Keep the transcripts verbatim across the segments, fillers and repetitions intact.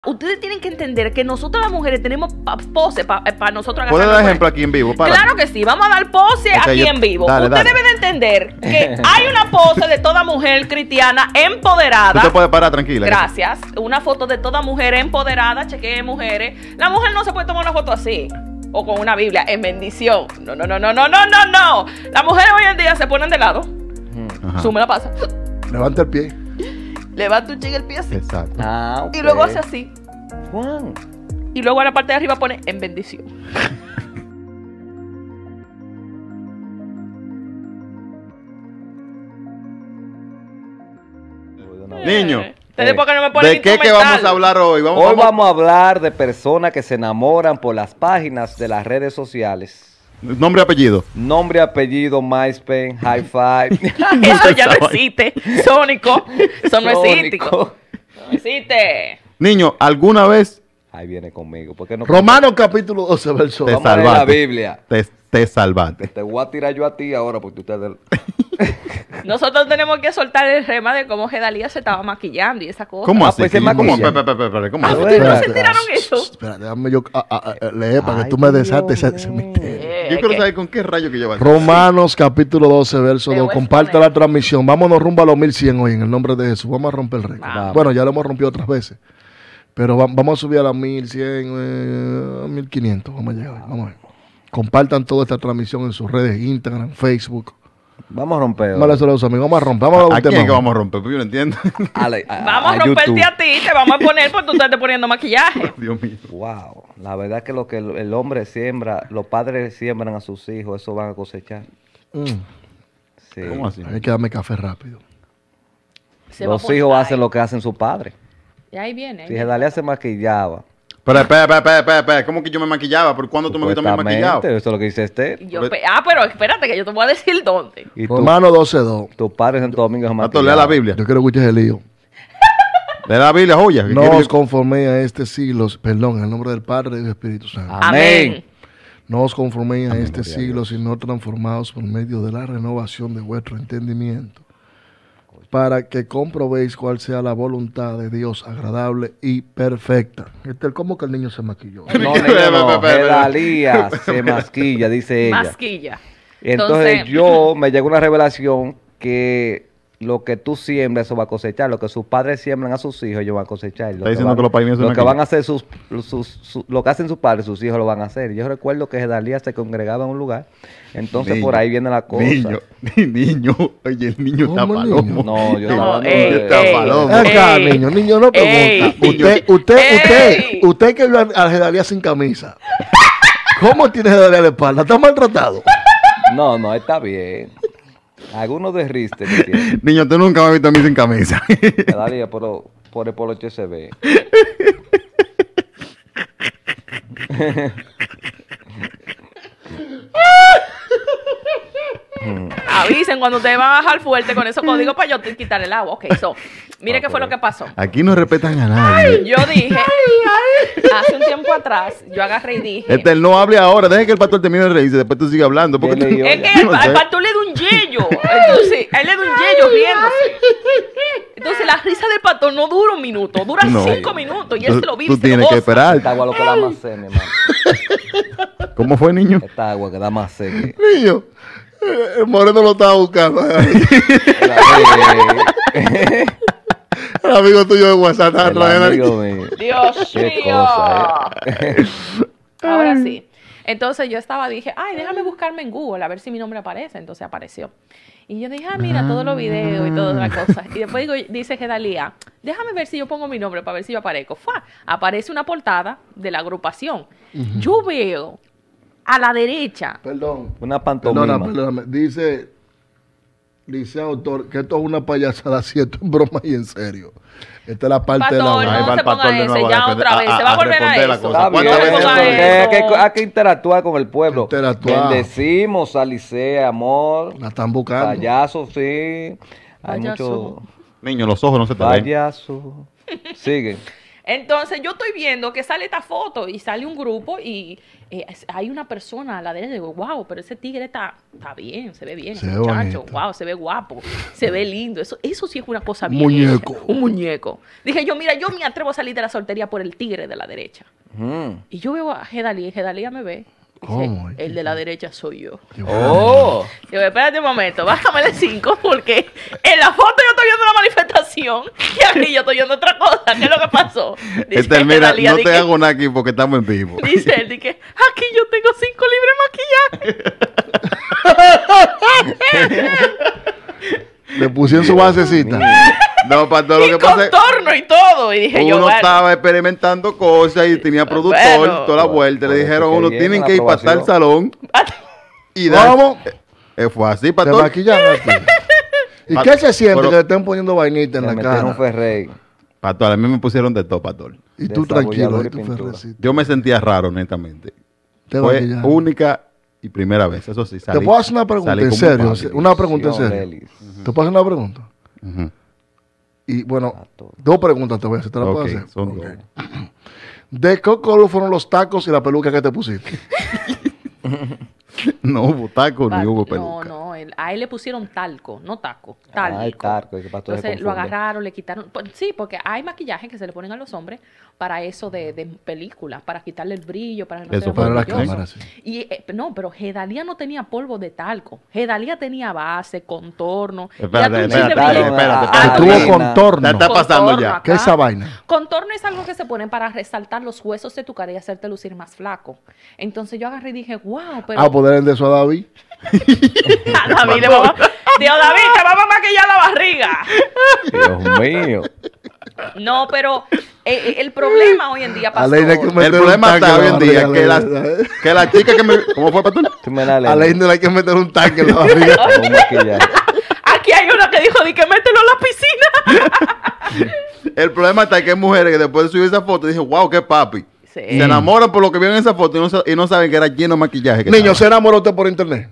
Ustedes tienen que entender que nosotros las mujeres tenemos pa pose para pa nosotros agarrar. ¿Puedes dar ejemplo aquí en vivo? Para. Claro que sí, vamos a dar pose okay, aquí yo, en vivo. Dale, Usted dale. debe de entender que hay una pose de toda mujer cristiana empoderada. Tú te puedes parar tranquila. Gracias. Una foto de toda mujer empoderada, chequee mujeres. La mujer no se puede tomar una foto así o con una Biblia en bendición. No, no, no, no, no, no, no, no. Las mujeres hoy en día se ponen de lado. Ajá. Sume la pasa. Levanta el pie. Levanta un chique el pie así. Exacto. Ah, okay. Y luego hace así. Juan. Y luego a la parte de arriba pone en bendición. Niño, eh, no me ¿de qué que vamos a hablar hoy? Vamos, hoy vamos... vamos a hablar de personas que se enamoran por las páginas de las redes sociales. Nombre y apellido. Nombre y apellido, MySpace, High Five. Eso ya no existe. Sónico. Eso no existe. No existe. Niño, ¿alguna vez? Ahí viene conmigo. ¿Por qué no? Romanos capítulo doce, verso. Te vamos a leer la Biblia. Te, te salvaste. Te voy a tirar yo a ti ahora porque ustedes... Nosotros tenemos que soltar el rema de cómo Gedalía se estaba maquillando y esa cosa. ¿Cómo así? Ah, pues ¿Cómo? ¿Cómo así? ¿Ustedes no se enteraron eso? Espera, déjame yo a, a, a leer para Ay, que tú me desates ese, ese misterio. Eh, yo quiero saber con qué rayo que llevas. Romanos capítulo doce, verso dos. Comparte la transmisión. Vámonos rumbo a los mil cien hoy en el nombre de Jesús. Vamos a romper el récord. Wow. Bueno, ya lo hemos rompido otras veces. Pero va, vamos a subir a las mil cien, eh, mil quinientos. Vamos a llegar. Vamos a ver. Compartan toda esta transmisión en sus redes, Instagram, Facebook. Vamos a romper. Vamos a los amigos, vamos a romper. Vamos a, ¿A quién es que vamos a romper? Pues yo no entiendo. A la, a, vamos a, a romperte YouTube. A ti, te vamos a poner porque tú estás poniendo maquillaje. Dios mío. Wow. La verdad es que lo que el, el hombre siembra, los padres siembran a sus hijos, eso van a cosechar. Mm. Sí. ¿Cómo así? Hay que darme café rápido. Se los hijos hacen lo que hacen sus padres. Y ahí viene. Ahí si Gedalía se maquillaba. Pero espera, espera, espera, espera, espera, ¿cómo que yo me maquillaba? ¿Por cuándo tú me viste a mí maquillado? Eso es lo que dice Esther. Yo, ah, pero espérate que yo te voy a decir dónde. Y tu, Romano doce dos. Tus padres en todo domingo se maquillaban. Lea la Biblia. Yo quiero que escuches el lío. Lea la Biblia, joya. No os conforméis a este siglo, perdón, en el nombre del Padre y del Espíritu Santo. Amén. No os conforméis a este siglo, sino transformados por medio de la renovación de vuestro entendimiento, para que comprobéis cuál sea la voluntad de Dios agradable y perfecta. Este, ¿Cómo que el niño se maquilló? No, no, no. Gedalía se masquilla, dice ella. Masquilla. Entonces, Entonces yo me llegó una revelación que lo que tú siembras, eso va a cosechar. Lo que sus padres siembran a sus hijos, ellos van a cosechar. Lo, que, van, que, los lo que van a hacer sus, sus, sus, lo que hacen sus padres, sus hijos lo van a hacer. Yo recuerdo que Gedalía se congregaba en un lugar. Entonces niño, por ahí viene la cosa. Niño, niño, oye, el niño está palomo. No, yo no, estaba ey, está ey, palomo. Acá, ey, niño, niño, no pregunta. Ey, usted, usted, ey. usted, usted que vio a Gedalía sin camisa. ¿Cómo tiene Gedalía la espalda? ¿Está maltratado? No, no, está bien. Algunos de riste. Niño, tú nunca me has visto a mí sin camisa. Gedalía, pero por el polo se ve. Avisen cuando ustedes van a bajar fuerte con esos códigos para yo quitar el agua. Ok, so, mire okay. qué fue lo que pasó. Aquí no respetan a nadie. Yo dije, hace un tiempo atrás, yo agarré y dije. Este, él no hable ahora, deje que el pastor termine de reírse, después tú sigues hablando. Porque tú, es que el, no el pastor le da un yello. Entonces, él le da un yello riéndose. Entonces, la risa del pastor no dura un minuto, dura no. cinco minutos. Y él tú, se lo vive. Tú tienes que esperar. Esta agua lo que da más sed, mi hermano. ¿Cómo fue, niño? Esta agua que da más sed. Niño. El moreno lo estaba buscando. El amigo tuyo de WhatsApp. Dios mío. Cosa, eh. Ahora sí. Entonces yo estaba, dije, ay, déjame buscarme en Google a ver si mi nombre aparece. Entonces apareció. Y yo dije, ah, mira, todos los videos y todas las cosas. Y después digo, dice Gedalía, déjame ver si yo pongo mi nombre para ver si yo aparezco. ¡Fua! Aparece una portada de la agrupación. Uh-huh. Yo veo a la derecha. Perdón. Una pantomima. Perdona, perdóname. Dice, dice autor que esto es una payasada, si esto es broma y en serio. Esta es la parte pastor, de la... No, no se ponga ese, ya otra vez. A, se va a volver a, a eso. ¿Cuántas veces hay que, hay que interactuar con el pueblo? Interactuar. Bendecimos, Alice, amor. La están buscando. Payaso, sí. Hay Payaso. mucho... Niño, los ojos no se te ven. Payaso. Sigue. Entonces yo estoy viendo que sale esta foto y sale un grupo y eh, hay una persona a la derecha y digo, wow, pero ese tigre está, está bien, se ve bien, Se ese ve muchacho, bonito. wow, se ve guapo, se ve lindo. Eso, eso sí es una cosa bien. Muñeco. hecha, Un muñeco. Dije yo, mira, yo me atrevo a salir de la soltería por el tigre de la derecha. Mm. Y yo veo a Gedalía y Gedalía me ve. Dice, ¿Cómo? el de la derecha soy yo. Oh. Digo, espérate un momento, bájame de cinco porque en la foto yo estoy viendo una manifestación y aquí yo estoy viendo otra cosa. ¿Qué es lo que pasó? Dice Este, mira, Gedalía, no di te que- hago nada aquí porque estamos en vivo. Dice él, di que aquí yo tengo cinco libres maquillaje. Le pusieron su basecita. No, para todo lo Y que pasa es contorno y todo. Y dije yo, uno bueno, estaba experimentando cosas y tenía productor Bueno. toda la vuelta. Le Pues, dijeron, qué uno bien, tienen la que ir para tal aprobación. salón y dar. ¿Cómo? Eh, fue así, Te pastor. maquillan a ti. ¿Y Pa- qué se siente pero- que le estén poniendo vainita en Le la metieron un cara? ferrey. Pastor, a mí me pusieron de todo, pastor. Y tú tranquilo, desarrollador y y tú pintura. ferrecito. Yo me sentía raro, honestamente. Te Fue maquillaron. única y primera vez. Eso sí, salí. Te puedo hacer una pregunta salí en como serio. un papi. Una pregunta en Lelis. serio. ¿Te puedo hacer una pregunta? Ujú. Y bueno, A todo. dos preguntas te voy a hacer. ¿Te la puedo Ok, hacer? son Ok. dos. ¿De qué color fueron los tacos y la peluca que te pusiste? No hubo taco pa- ni hubo no, peluca. no, él- a él le pusieron talco, no taco, talco. Ay, talco, es que para todo se Entonces lo confunde. agarraron, le quitaron. pues, sí, porque hay maquillaje que se le ponen a los hombres para eso de, de películas, para quitarle el brillo, para que no Eso se vea para la brilloso. cámara, sí. Y eh, no, pero Gedalía no tenía polvo de talco. Gedalía tenía base, contorno. Espérate, Ya tú espérate, chile espérate, brillo. espérate, Ah, Que espérate. tuvo Arena. contorno. Ya está pasando Contorno ya. acá. ¿Qué es esa vaina? Contorno es algo que se ponen para resaltar los huesos de tu cara y hacerte lucir más flaco. Entonces yo agarré y dije, wow, pero... Ah, poder de eso a David. A David le vamos a- Tío David, te vamos a maquillar la barriga. Dios mío. No, pero eh, el problema hoy en día, A pastor, Ley no hay que meter El un problema tanque está en hoy la en día barriga, que la, Ley. que la chica que me... ¿Cómo fue, pastor? Tú me la A lees. Ley no le hay que meter un tanque en la barriga. Con maquillaje. aquí hay una que dijo, di que mételo en la piscina. El problema está que hay mujeres que después de subir esa foto dicen, wow, qué papi. Sí. Se enamoran por lo que vieron en esa foto y no, sa- y no saben que era lleno de maquillaje. que Niño, estaba. ¿se enamoró usted por internet?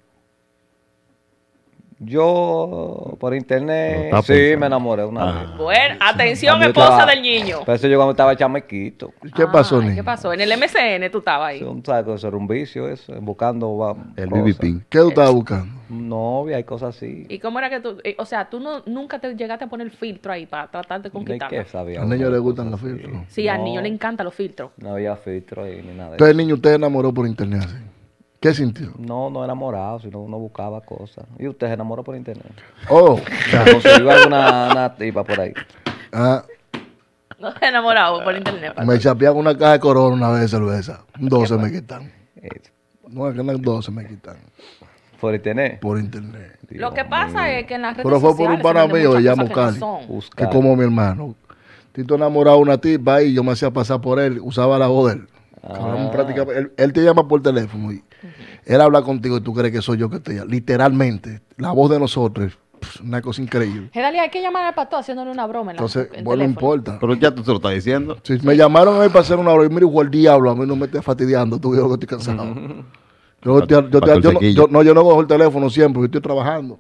Yo, por Lo internet, está sí, pensando. me enamoré una Ah. vez. Bueno, atención, Cuando yo esposa estaba- del niño. Pero eso yo cuando estaba chamaquito. ¿Y qué pasó, Ay, niño? ¿Qué pasó? En el M C N tú estabas ahí. Eso, un saco, eso era un vicio, eso, buscando va, El cosas. B B P. ¿Qué tú estabas buscando? Novia y cosas así. ¿Y cómo era que tú, eh, o sea, tú no, nunca te llegaste a poner filtro ahí para tratar de ¿De qué conquistarla? sabía? Al niño uno le de gustan cosas los así? filtros. Sí, al No, niño le encantan los filtros. No había filtro ahí ni nada de Entonces, eso. niño, usted enamoró por internet así. ¿Qué sintió? No, no enamorado, sino uno buscaba cosas. ¿Y usted se enamoró por internet? Oh, ¿Consiguió alguna una tipa por ahí? ah, No se enamorado por internet. me chapeaban una caja de corona una vez de cerveza. doce me quitan. Eh, No, es que no doce me quitan. ¿Por internet? Por internet. Lo que pasa es que en las redes Pero fue por sociales un pana se venden mío, muchas le cosas llamo que no Cali. son. Que Buscar. como mi hermano. Tito enamorado de una tipa y yo me hacía pasar por él, usaba la voz de él. Hablamos prácticamente- él, él te llama por teléfono y él habla contigo y tú crees que soy yo que te llamo. Literalmente, la voz de nosotros, pf, una cosa increíble. Gedalia, hay que llamar al pastor haciéndole una broma en la Entonces, en bueno, no teléfono. importa. Pero ya tú se lo estás diciendo. Si me llamaron hoy para hacer una broma, y mira, igual el diablo, a mí no me estés fastidiando, tú yo que estoy cansado. Yo, te- yo te- Pastor yo no, Sequillo. yo- no, yo no cojo el teléfono siempre, porque estoy trabajando.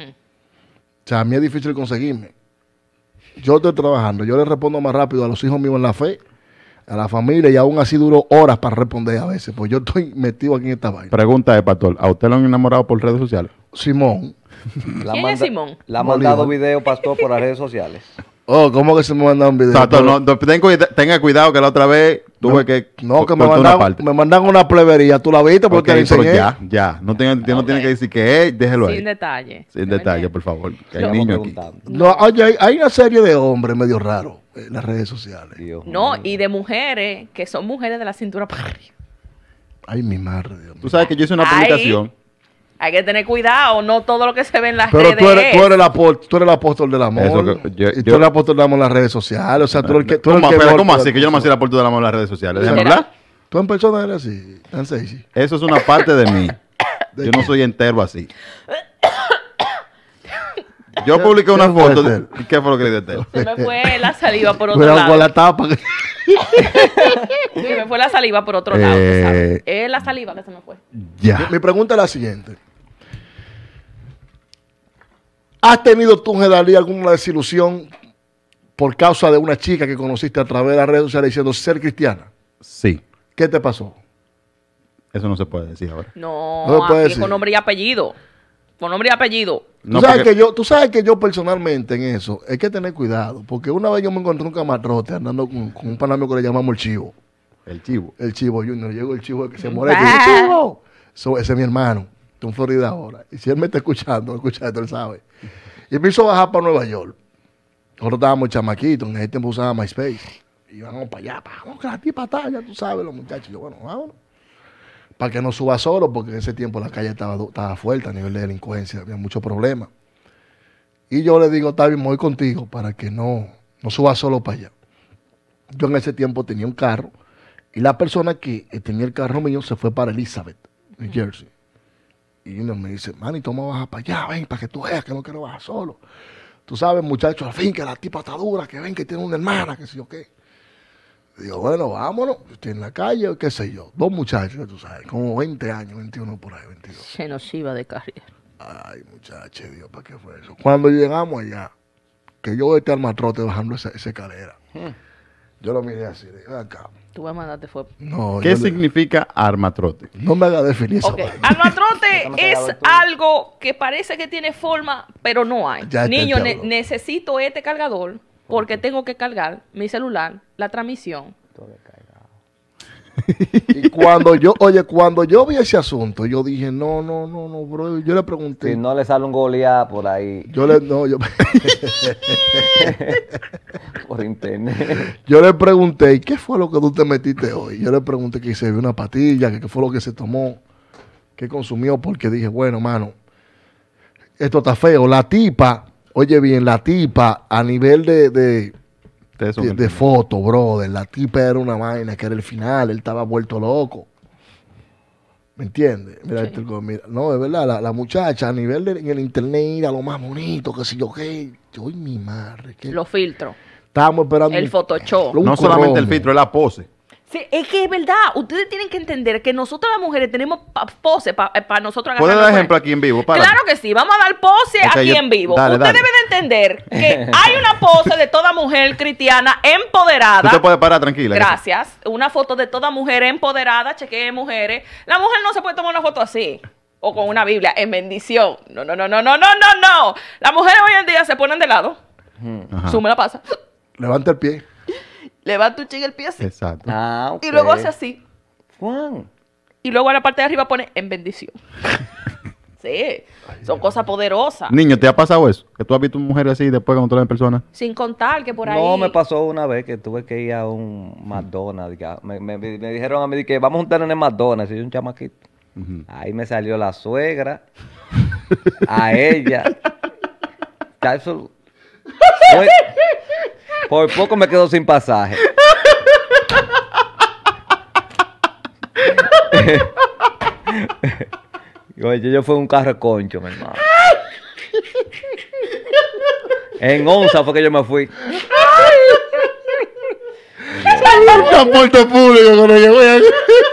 O sea, a mí es difícil conseguirme. Yo estoy trabajando, yo le respondo más rápido a los hijos míos en la fe, a la familia, y aún así duro horas para responder a veces, pues yo estoy metido aquí en esta vaina. Pregunta de pastor, ¿a usted lo han enamorado por redes sociales? Simón, La ¿Quién es Simón? Le ha mandado Bolívar. video, pastor, por las redes sociales. oh, ¿cómo que se me mandan un video? Pastor, no, no, ten cuida- tenga cuidado que la otra vez tuve que No, que me cortar una mandan, parte. me mandan una plebería, tú la viste porque Ok, te la pero enseñé. ya, ya. No tiene, no tiene Ok. que decir que es, déjelo ahí. Sin detalle. Sin ¿Me detalle, entiendes? por favor. Que hay Lo- niños Estamos aquí. preguntando. No, oye, hay, hay una serie de hombres medio raros en las redes sociales. Dios No, mío. y de mujeres que son mujeres de la cintura para arriba. Ay, mi madre, Dios mío. Tú sabes que yo hice una Ay. publicación. Hay que tener cuidado, no todo lo que se ve en las Pero redes. tú eres, tú, es- eres el apóstol, tú eres el apóstol del amor. Eso que- yo- y tú yo- eres el apóstol del amor en las redes sociales. O sea, tú eres el que. Tú eres ¿Cómo, el que espera, no- ¿cómo así? Que yo no me hacía la puerta de la mano en las redes sociales. Déjame Literal. hablar. Tú en persona eres así, tan sexy. Eso es una parte de mí. Yo no soy entero así. Yo publiqué una ¿Qué fue, foto. Estel? De, ¿Qué fue lo que le dije, Estel? Se me fue la saliva por otro Cuidado lado. con la tapa. que- Se me fue la saliva por otro lado. tú Eh, sabes. Es la saliva que se me fue. Ya. Mi pregunta es la siguiente. ¿Has tenido tú, Gedalí, alguna desilusión por causa de una chica que conociste a través de las redes sociales diciendo ser cristiana. Sí. ¿Qué te pasó? Eso no se puede decir ahora. No, No se puede aquí decir. con nombre y apellido. Con nombre y apellido. Tú, No, sabes porque- que yo, tú sabes que yo personalmente en eso hay que tener cuidado. Porque una vez yo me encontré un camarote andando con, con un panamio que le llamamos el Chivo. El chivo. El Chivo Junior. Llegó el Chivo que se muere. Bah. ¡Chivo! So, ese es mi hermano. Está en Florida ahora. Y si él me está escuchando, escucha esto, él sabe. Y me hizo bajar para Nueva York. Nosotros estábamos chamaquitos. En ese tiempo usaba MySpace. Y vamos para allá. Vamos, que la tipa está, ya tú sabes, los muchachos. Yo, bueno, vámonos. Para que no suba solo, porque en ese tiempo la calle estaba, estaba fuerte a nivel de delincuencia, había muchos problemas. Y yo le digo, Tavi, me voy contigo para que no, no suba solo para allá. Yo en ese tiempo tenía un carro y la persona que tenía el carro mío se fue para Elizabeth, New Jersey. Y uno me dice, Manny, toma, baja para allá, ven, para que tú veas que no quiero bajar solo. Tú sabes, muchachos, al fin que la tipa está dura, que ven que tiene una hermana, que sé yo qué. Digo, bueno, vámonos, estoy en la calle, qué sé yo. Dos muchachos, tú sabes, como veinte años, veintiuno por ahí, veintidós. Se nos iba de carrera. Ay, muchachos, Dios, ¿para qué fue eso? Cuando llegamos allá, que yo este almatrote bajando esa, esa escalera, yo lo miré así, le dije, ven acá. Tú vas a mandarte fue. No, ¿Qué yo le- significa armatrote? no me haga definir eso. Ok, almatrote es algo que parece que tiene forma, pero no hay. Ya está el Niño, ne- diablo. necesito este cargador porque tengo que cargar mi celular, la transmisión. Y cuando yo, oye, cuando yo vi ese asunto, yo dije, no, no, no, no, bro. Yo le pregunté. Si no le sale un Goliat por ahí, Yo le, no, yo, por internet. yo le pregunté, ¿y qué fue lo que tú te metiste hoy? Yo le pregunté que se vio una patilla, que qué fue lo que se tomó, qué consumió, porque dije, bueno, mano, esto está feo. La tipa, oye bien, la tipa a nivel de, de, Ustedes son de, el- de foto, brother, la tipa era una vaina que era el final, él estaba vuelto loco. ¿Me entiendes? Mira, Sí. esto, como, mira, no, es verdad, la, la muchacha a nivel de, en el internet era lo más bonito, que si yo qué. Yo, ay, mi madre, que Los filtros. estábamos esperando. El un- Photoshop. un No solamente el cromo. filtro, es la pose. Sí, es que es verdad. Ustedes tienen que entender que nosotras las mujeres tenemos pa- pose para nosotros ¿Puedes dar agarrarnos ejemplo con- aquí en vivo? Para. Claro que sí, vamos a dar pose Ok, aquí yo- en vivo. dale, Usted dale. debe de entender que hay una pose de toda mujer cristiana empoderada. Tú te puedes parar tranquila. Gracias. Una foto de toda mujer empoderada, chequee mujeres. La mujer no se puede tomar una foto así. O con una Biblia en bendición. No, no, no, no, no, no, no, no. Las mujeres hoy en día se ponen de lado. Ajá. Sume la pasa. Levanta el pie. Levanta un chingue el pie así. Exacto. Ah, ok. Y luego hace así. Juan. Y luego en la parte de arriba pone en bendición. Sí. Son cosas poderosas. Niño, ¿te ha pasado eso? Que tú has visto una mujer así y después cuando tú la ves en persona. Sin contar que por ahí. No, me pasó una vez que tuve que ir a un McDonald's. que Me, me- me dijeron a mí que vamos a juntarnos en el McDonald's. Y yo un chamaquito. Ujú. Ahí me salió la suegra, a ella. Ya eso- fue- por poco me quedo sin pasaje. Oye, yo fui un carro de concho, mi hermano. En onza fue que yo me fui. Transporte público cuando llegó ya.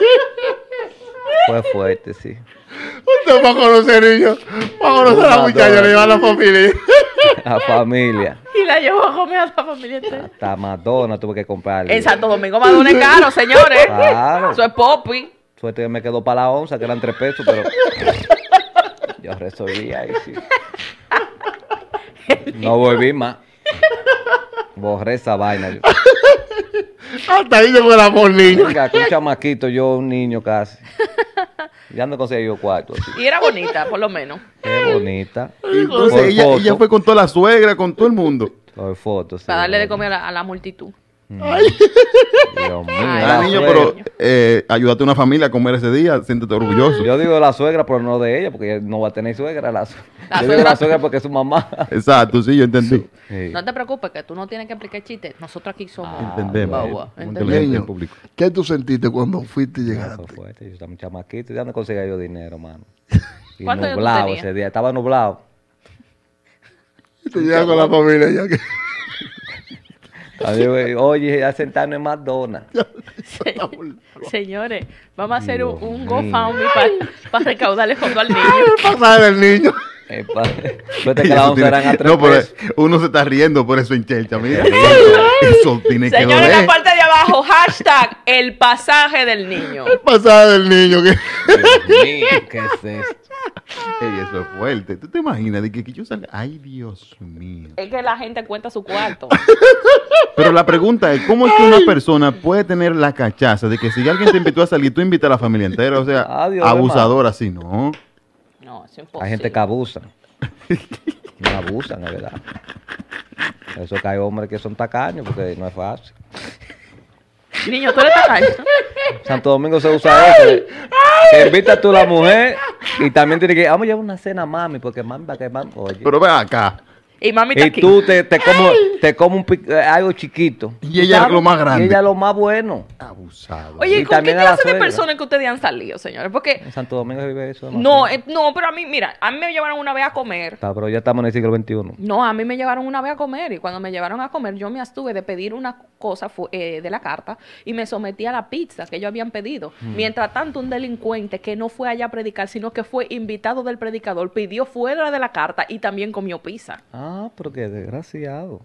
Fue fuerte, sí. Usted va a conocer niños. Va a conocer a la muchacha, le lleva a la familia. A familia. Y la llevó a comer a la familia entera. Hasta Madonna tuve que comprarle. En Santo Domingo Madonna es caro, señores. Claro. Eso es popi. Suerte que me quedó para la onza, que eran tres pesos, pero yo resolví ahí, sí. No volví más. Borré esa vaina. Yo. Hasta ahí llegó el amor, niño. Venga, que un chamaquito, yo un niño casi. Ya no conseguí yo cuarto. Así. Y era bonita, por lo menos. Qué bonita. Entonces Por ella, foto. ella fue con toda la suegra, con todo el mundo. Por fotos. Para darle de comer a la, a la multitud. Dios mío. Ay, Ah, la niño, suegra. pero eh, ayúdate a una familia a comer ese día, siéntete orgulloso. Yo digo la suegra, pero no de ella, porque ella no va a tener suegra. La, su- La yo digo suegra. la suegra porque es su mamá. Exacto, sí, yo entendí. Sí. No te preocupes, que tú no tienes que aplicar chistes. Nosotros aquí somos. Ah, Entendemos. boba, Muy entendemos. inteligente el Niño, público. ¿qué tú sentiste cuando fuiste y Eso llegaste? fue, yo estaba un chamaquito, ¿de dónde conseguía yo dinero, mano? Y ¿Cuántos años tú nublado tenías? ese día, estaba nublado. Y te llegas con la familia ya que... A mí, güey, oye, a sentarnos en McDonald's. Se- Señores, vamos a hacer un, un Dios GoFundMe para recaudar el fondo al niño. El pasaje del niño. Epa. Suerte que las once eran a tres No, pero pesos. uno se está riendo por eso en Chelcha, mira. Eso tiene que Señores, en la doler. parte de abajo, hashtag el pasaje del niño. El pasaje del niño. Que... Dios mío, ¿qué es esto? Ey, eso es fuerte. ¿Tú te imaginas de que, que yo salga? Ay, Dios mío. Es que la gente cuenta su cuarto. Pero la pregunta es, ¿cómo es que una persona puede tener la cachaza de que si alguien te invitó a salir, tú invitas a la familia entera? O sea, Adiós, abusador así, ¿no? No, es imposible. Hay gente que abusa. No abusan, es verdad. Eso que hay hombres que son tacaños porque no es fácil. Niño, tú eres tacaño. Santo Domingo se usa eso. de Que invita tú a la mujer y también tiene que vamos a llevar una cena a mami porque mami va a que mami. Oye. Pero ve acá. Y mami está Y aquí. tú te, te como, te como un pi- eh, algo chiquito. Y ella es lo más grande. Y ella es lo más bueno. Abusado. Oye, Y ¿con qué también a la clase de suegra. personas que ustedes han salido, señores? Porque, En Santo Domingo se vive eso. no, sé. eh, no, pero a mí, mira, a mí me llevaron una vez a comer. Está, pero ya estamos en el siglo veintiuno. No, a mí me llevaron una vez a comer y cuando me llevaron a comer yo me abstuve de pedir una cosa fu- eh, de la carta y me sometí a la pizza que ellos habían pedido. Mientras tanto, un delincuente que no fue allá a predicar, sino que fue invitado del predicador, pidió fuera de la carta y también comió pizza. Ah, pero qué desgraciado.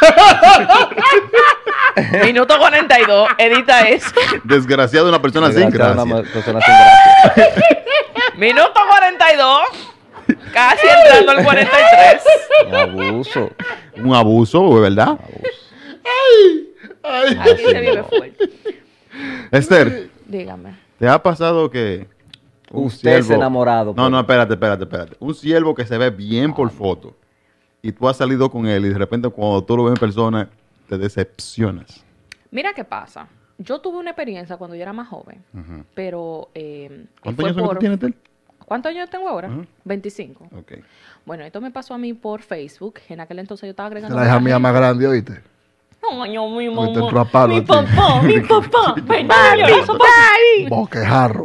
Minuto cuarenta y dos, edita eso. Desgraciado una persona sin Desgraciado, una gracia. persona sin gracia. Minuto cuarenta y dos, casi entrando al cuarenta y tres. Un abuso. Un abuso, ¿verdad? abuso. Aquí se vive fuerte. Esther, Dígame. ¿te ha pasado que un Usted es ciervo- enamorado. No, pues. no, espérate, espérate, espérate. Un ciervo que se ve bien por foto y tú has salido con él y de repente cuando tú lo ves en persona te decepcionas. Mira qué pasa. Yo tuve una experiencia cuando yo era más joven, Ujú. pero... Eh, ¿Cuántos fue años son que por- tú tienes, Tel? ¿Cuántos años tengo ahora? Ujú. veinticinco. Ok. Bueno, esto me pasó a mí por Facebook. En aquel entonces yo estaba Es agregando... la hija mucha mía gente. más grande, ¿oíste? No, yo, mi Ahorita mamá. entró a palo Mi a ti. papá, mi papá. Ven, niño, eso papá. Boquejarro.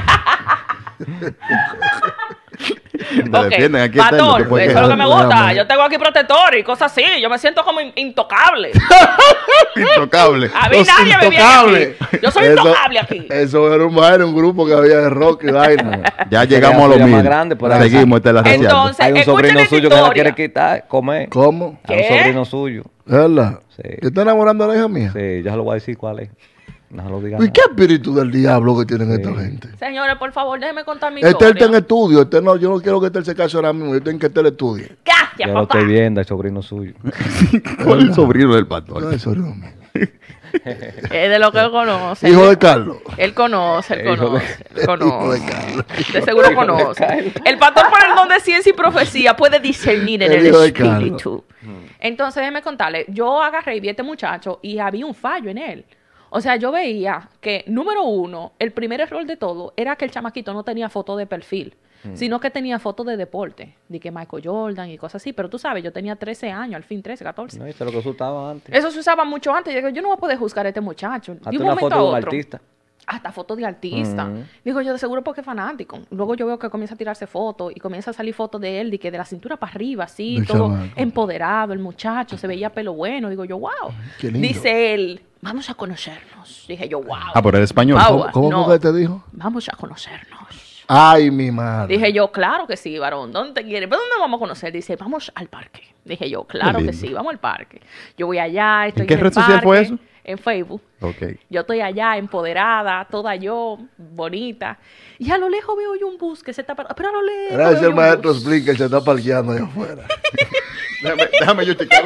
Te Ok, defienden aquí Esther, no pastor, te puedes eso es lo que me quejar. gusta. Yo tengo aquí protector y cosas así. Yo me siento como in- intocable. Intocable. A mí Los nadie me viene intocables. aquí. Yo soy Eso- intocable aquí. Eso era un, era un grupo que había de rock y vaina. Ya llegamos a los Sería mil. más grande, por ahí. Seguimos, Esther, la raciando. Entonces, Hay un escuchen sobrino esta suyo que la historia. quiere quitar, comer. ¿Cómo? Hay un ¿Qué? sobrino suyo. ¿Es verdad? Sí. ¿Qué está enamorando a la hija mía? Sí, ya se lo voy a decir cuál es. No se lo diga. ¿Y qué espíritu del diablo que tienen Sí. esta gente? Señores, por favor, déjenme contar mi Este está en historia. estudio. Este no, yo no quiero que este se case ahora mismo. Yo tengo que este le estudie. Gracias, Yo lo papá. estoy viendo, el sobrino suyo. ¿Cuál es el sobrino del pastor? Ay, sobrino mío. Es de lo que él conoce. Hijo de Carlos. Él conoce, él Hijo de- conoce, él Hijo conoce. de Carlos. De seguro conoce. El pastor por el don de ciencia y profecía puede discernir en El el hijo de Carlos. espíritu. Entonces, déjeme contarle, yo agarré y vi a este muchacho y había un fallo en él. O sea, yo veía que, número uno, el primer error de todo era que el chamaquito no tenía foto de perfil, sino que tenía foto de deporte, de que Michael Jordan y cosas así. Pero tú sabes, yo tenía trece años, al fin trece, catorce. No, eso es lo que se usaba antes. Eso se usaba mucho antes. Yo digo, yo no voy a poder juzgar a este muchacho. Hazte De un una momento foto a de un otro. artista. Hasta fotos de artista. Ujú. Digo yo, de seguro porque es fanático. Luego yo veo que comienza a tirarse fotos y comienza a salir fotos de él, de que de la cintura para arriba, así, Del todo chamaco. empoderado, el muchacho, se veía pelo bueno. Digo yo, wow. Qué lindo. Dice él, vamos a conocernos. Dije yo, wow. Ah, pero eres español. Wow. ¿Cómo, cómo No. fue que te dijo? Vamos a conocernos. Ay, mi madre. Dije yo, claro que sí, varón. ¿Dónde te quieres? ¿Pero dónde vamos a conocer? Dice, vamos al parque. Dije yo, claro Qué que lindo. sí, vamos al parque. Yo voy allá, estoy ¿En qué el red social fue parque, eso? En Facebook. Ok. Yo estoy allá empoderada, toda yo, bonita. Y a lo lejos veo yo un bus que se está parando. Pero a lo lejos. Gracias, veo yo el un maestro bus. Splicker se está parqueando allá afuera. Déjame, déjame yo checar.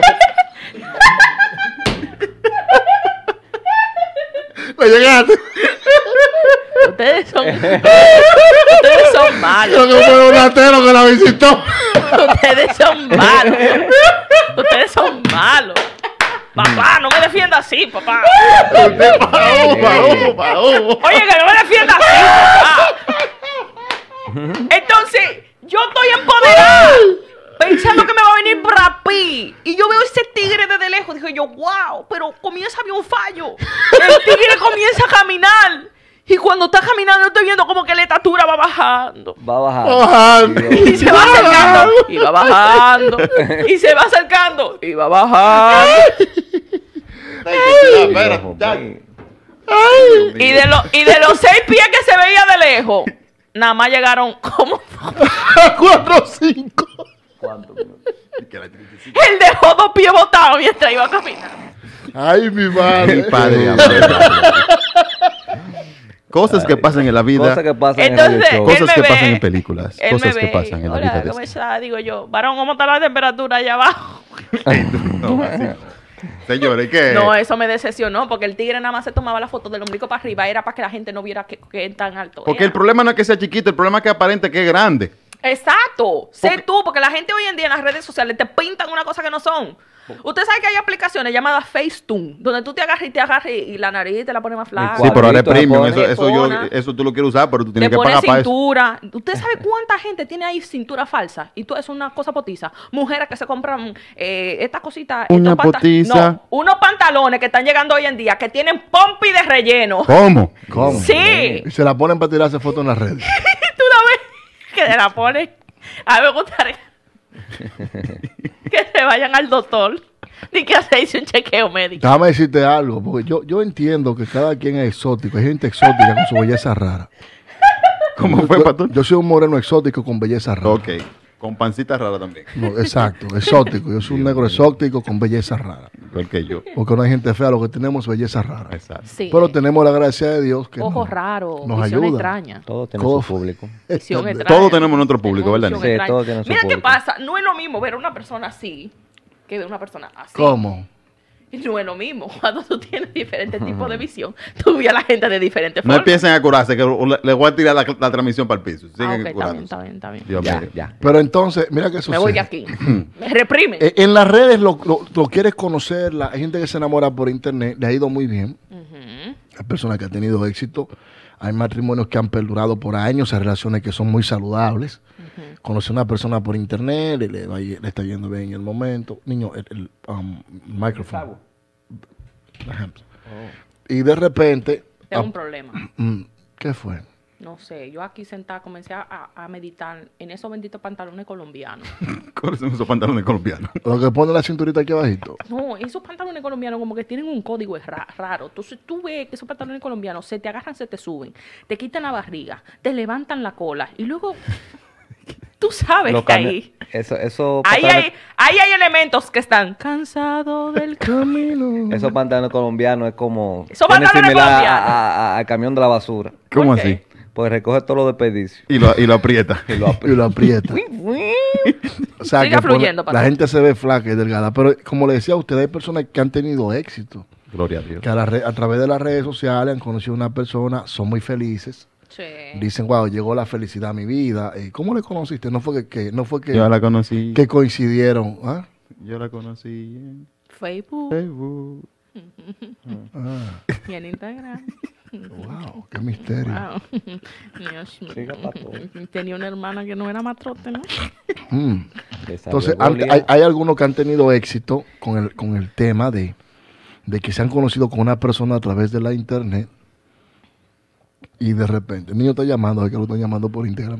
¡Me llegaste! Ustedes son. Ustedes son malos. Creo que fue un atero que la visitó. Ustedes son malos. Ustedes son malos. Papá, no me defienda así, papá. Usted pa' uva, uva, uva. Oye, que no me defienda así, papá. Entonces, yo estoy empoderada. Pensando que me va a venir Brapi. Y yo veo ese tigre desde lejos. Dije yo, wow, pero comienza a haber un fallo. El tigre comienza a caminar. Y cuando está caminando, yo estoy viendo como que la estatura va bajando. Va a bajar. Bajando. Y se va acercando. Y va bajando. Y se va acercando. Y va bajando. Espera, Dios ya. mío. Y de, lo- y de los seis pies que se veía de lejos, nada más llegaron como Cuatro o cinco. ¿Cuántos minutos? Él dejó dos pies botados mientras iba a caminar. Ay, mi madre. Mi padre, amor. Cosas que pasan en la vida. Cosas que pasan Entonces, en el show. Cosas que ve, pasan en películas. Él Cosas me que ve, pasan en la hola, vida. de ¿cómo este. está? Digo yo, varón, ¿cómo está la temperatura allá abajo? No, así no. Señores, ¿qué? No, eso me decepcionó, porque el tigre nada más se tomaba la foto del ombligo para arriba, era para que la gente no viera que, que tan alto Porque era. el problema no es que sea chiquito, el problema es que aparente que es grande. Exacto, sé Porque- tú, porque la gente hoy en día en las redes sociales te pintan una cosa que no son. Usted sabe que hay aplicaciones llamadas Facetune, donde tú te agarras y te agarras y y la nariz te la pone más flaca. Sí, pero ahora es Cuadrito, premium. le Eso, pone. eso, yo, Le eso tú lo quieres usar, pero tú Te tienes que pone pagar para eso. cintura. ¿Usted sabe cuánta gente tiene ahí cintura falsa? Y tú es una cosa potiza. Mujeres que se compran eh, estas cositas. Una estos panta- potiza. No, unos pantalones que están llegando hoy en día que tienen pompi de relleno. ¿Cómo? ¿Cómo? Sí. Y se la ponen para tirarse fotos en las redes. Tú la ves que se la ponen. A mí me gustaría que se vayan al doctor y que se hice un chequeo médico. Déjame decirte algo, porque yo, yo entiendo que cada quien es exótico. Hay gente exótica con su belleza rara. ¿Cómo fue, Yo, Pastor? yo soy un moreno exótico con belleza rara. Ok. Con pancita rara también. No, exacto, exótico. Yo soy un negro exótico con belleza rara. Igual que yo. Porque no hay gente fea, lo que tenemos es belleza rara. Exacto. Sí. Pero tenemos la gracia de Dios que Ojos nos- raros, nos visión ayuda. extraña. Todo tiene Todo- su público. Visión extraña. Todos tenemos nuestro público, ¿verdad, Visión Nick? Sí, extraña. todos tienen su Mira qué público. pasa, no es lo mismo ver a una persona así que ver a una persona así. ¿Cómo? Y no es lo mismo. Cuando tú tienes diferentes tipos de visión, tú ves a la gente de diferentes No formas. empiecen a curarse, que le le voy a tirar la, la transmisión para el piso. Sigan Ah, ok, está bien, curándose. está bien, está bien. Dios Ya, mío. ya. Pero entonces, mira qué sucede. Me voy de aquí. Me reprimen. Eh, En las redes lo, lo- lo quieres conocer, la hay gente que se enamora por internet, le ha ido muy bien. Ujú. Hay personas que han tenido éxito, hay matrimonios que han perdurado por años, hay relaciones que son muy saludables. Conoce a una persona por internet, le, le va y- le está yendo bien en el momento. Niño, el, el, um, micrófono. Por ejemplo. Y de repente, Tengo ah, un problema. mm, ¿qué fue? No sé, yo aquí sentada comencé a, a meditar en esos benditos pantalones colombianos. ¿Cuáles son esos pantalones colombianos? Lo que pone la cinturita aquí abajito. No, esos pantalones colombianos como que tienen un código ra- raro. Entonces tú ves que esos pantalones colombianos se te agarran, se te suben, te quitan la barriga, te levantan la cola y luego tú sabes Los que cami- ahí, Eso, eso ahí, pantalones- hay, ahí hay elementos que están cansados del camino. Esos pantalones colombianos es como... Esos tiene pantalones similar a- colombianos. a- a- al camión de la basura. ¿Cómo ¿Por así? qué? Pues recoge todos los desperdicios. Y lo, y lo aprieta. Y lo Y lo aprieta. O sea, Siga que pone- fluyendo, la patrón. gente se ve flaca y delgada. Pero como le decía a usted, hay personas que han tenido éxito. Gloria a Dios. Que a, la re- a través de las redes sociales han conocido a una persona, son muy felices. Sí. Dicen, wow, llegó la felicidad a mi vida. Eh, ¿Cómo le conociste? No fue que, que- no fue que, Yo la conocí. que coincidieron. ¿Ah? Yo la conocí en Facebook Facebook. Ah, y en Instagram. wow, qué misterio. Wow. Dios mío. Siga, pato. Tenía una hermana que no era matrote, ¿no? Mm. Le salió Entonces, han- Goliat. hay, hay algunos que han tenido éxito con el, con el tema de, de que se han conocido con una persona a través de la internet y de repente, el niño está llamando, es que lo están llamando por Instagram.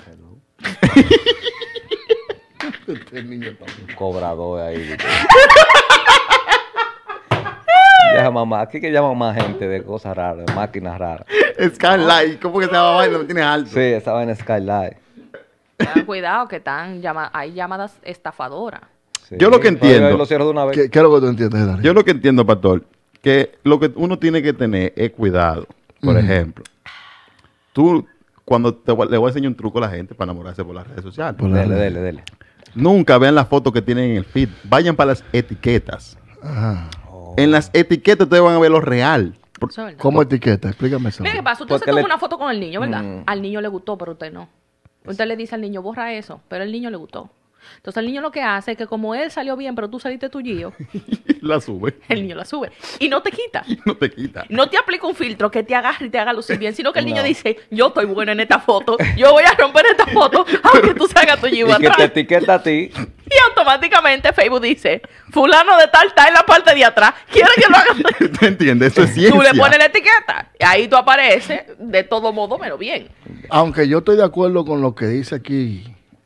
Este niño está muy- Cobrador ahí. Ya mamá, aquí que llaman más gente de cosas raras, de máquinas raras. Skylight. ¿Cómo que se llama vaina? Me tienes alto. Sí, esa vaina es Skylight. Tengan cuidado que están llama hay llamadas estafadoras. Sí. Yo lo que entiendo- Ahí- ahí lo cierro de una vez. ¿Qué, qué es lo que tú entiendes, Darío? Yo lo que entiendo, Pastor, que lo que uno tiene que tener es cuidado. Por Ujú. ejemplo, tú, cuando te, voy- le voy a enseñar un truco a la gente para enamorarse por las redes sociales. Por la Dele, red. dele, dele. Nunca vean las fotos que tienen en el feed. Vayan para las etiquetas. Ajá. En las etiquetas ustedes van a ver lo real. Por- Eso es verdad. ¿Cómo etiqueta? Explícame eso. Mira qué pasa, usted Porque se toma le- una foto con el niño, ¿verdad? Mm. Al niño le gustó, pero usted no. Usted le dice al niño, borra eso, pero el niño le gustó. Entonces el niño lo que hace es que como él salió bien, pero tú saliste tuyo, la sube. el niño la sube. Y no te quita. No te quita. No te aplica un filtro que te agarre y te haga lucir bien, sino que el niño No. dice, yo estoy bueno en esta foto, yo voy a romper esta foto, aunque tú salgas tuyo Y que te atrás. etiqueta a ti. Y automáticamente Facebook dice, fulano de tal está en la parte de atrás, ¿quiere que lo haga? ¿Te entiendes? Eso es ciencia. Tú le pones la etiqueta, y ahí tú apareces, de todo modo, pero bien. Aunque yo estoy de acuerdo con lo que dice aquí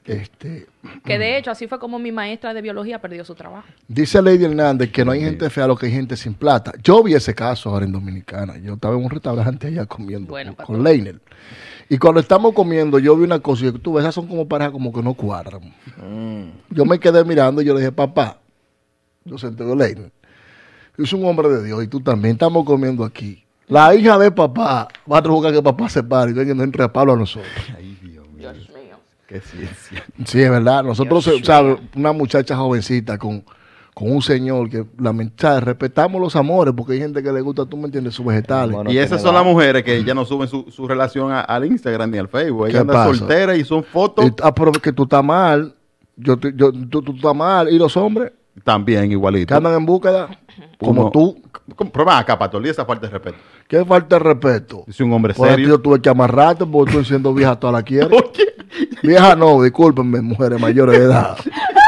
Este, que de hecho así fue como mi maestra de biología perdió su trabajo. Dice Lady Hernández que no hay gente fea, lo que hay gente sin plata. Yo vi ese caso ahora en Dominicana. Yo estaba en un restaurante allá comiendo bueno, con, con Leiner. Y cuando estamos comiendo, yo vi una cosa y tú ves, esas son como parejas como que no cuadran. Mm. Yo me quedé mirando y yo le dije, papá, yo senté de Leiner. Yo soy un hombre de Dios y tú también, estamos comiendo aquí. La hija de papá va a provocar que papá se pare y venga no entre a palo a nosotros. Ay, Dios mío. Dios mío. Qué ciencia. Sí, es verdad. Nosotros, o sea, una muchacha jovencita con, con un señor que, lamentablemente, respetamos los amores porque hay gente que le gusta, tú me entiendes, sus vegetales. Bueno, y esas son las mujeres que ya no suben su, su relación a, al Instagram ni al Facebook. Ellas andan solteras y son fotos. Y, ah, pero que tú estás mal. Yo, yo, tú, tú estás mal. ¿Y los hombres? También igualito. Que andan en búsqueda, como Uno, tú. Pero va acá, Pastor, y esa falta de respeto. ¿Qué falta de respeto? Es un hombre por serio. Yo tuve que amarrarte porque estoy siendo vieja toda la quiere. ¿Por qué? Vieja no, discúlpenme, mujeres mayores de edad.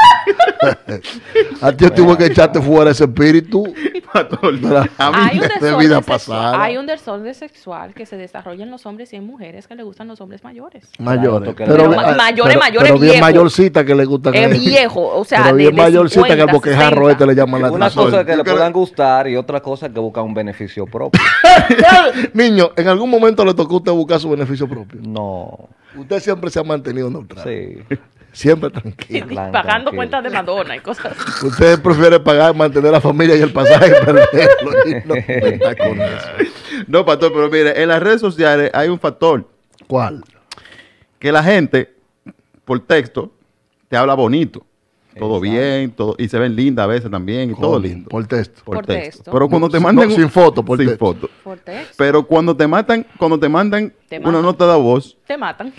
A ti yo tuve que echarte fuera ese espíritu. A mí hay, un de vida pasada. hay un desorden sexual que se desarrolla en los hombres y en mujeres que le gustan los hombres mayores. Mayores. Claro, pero, pero, mayores, pero, mayores, pero bien viejo. mayorcita que le gustan. Es viejo, o sea, pero bien de, de mayorcita cincuenta, que el boquejarro este le llaman la atención. Una cosa que le puedan gustar y otra cosa que buscan un beneficio propio. Niño, ¿en algún momento le tocó a usted buscar su beneficio propio? No. Usted siempre se ha mantenido neutral. Sí. Siempre tranquilo. Sí, pagando tranquilo. Cuentas de Madonna y cosas así. Usted prefiere pagar, mantener la familia y el pasaje y perderlo. Y no está con eso. No, Pastor, pero mire, en las redes sociales hay un factor. ¿Cuál? Que la gente, por texto, te habla bonito. Todo Exacto. bien, todo, y se ven lindas a veces también, y ¿Cómo? todo lindo. Por texto. Por, por texto. texto. Pero cuando te mandan... No, sin foto, por sin texto. foto. Por texto. Pero cuando te matan, cuando te mandan te una nota de voz... Te matan.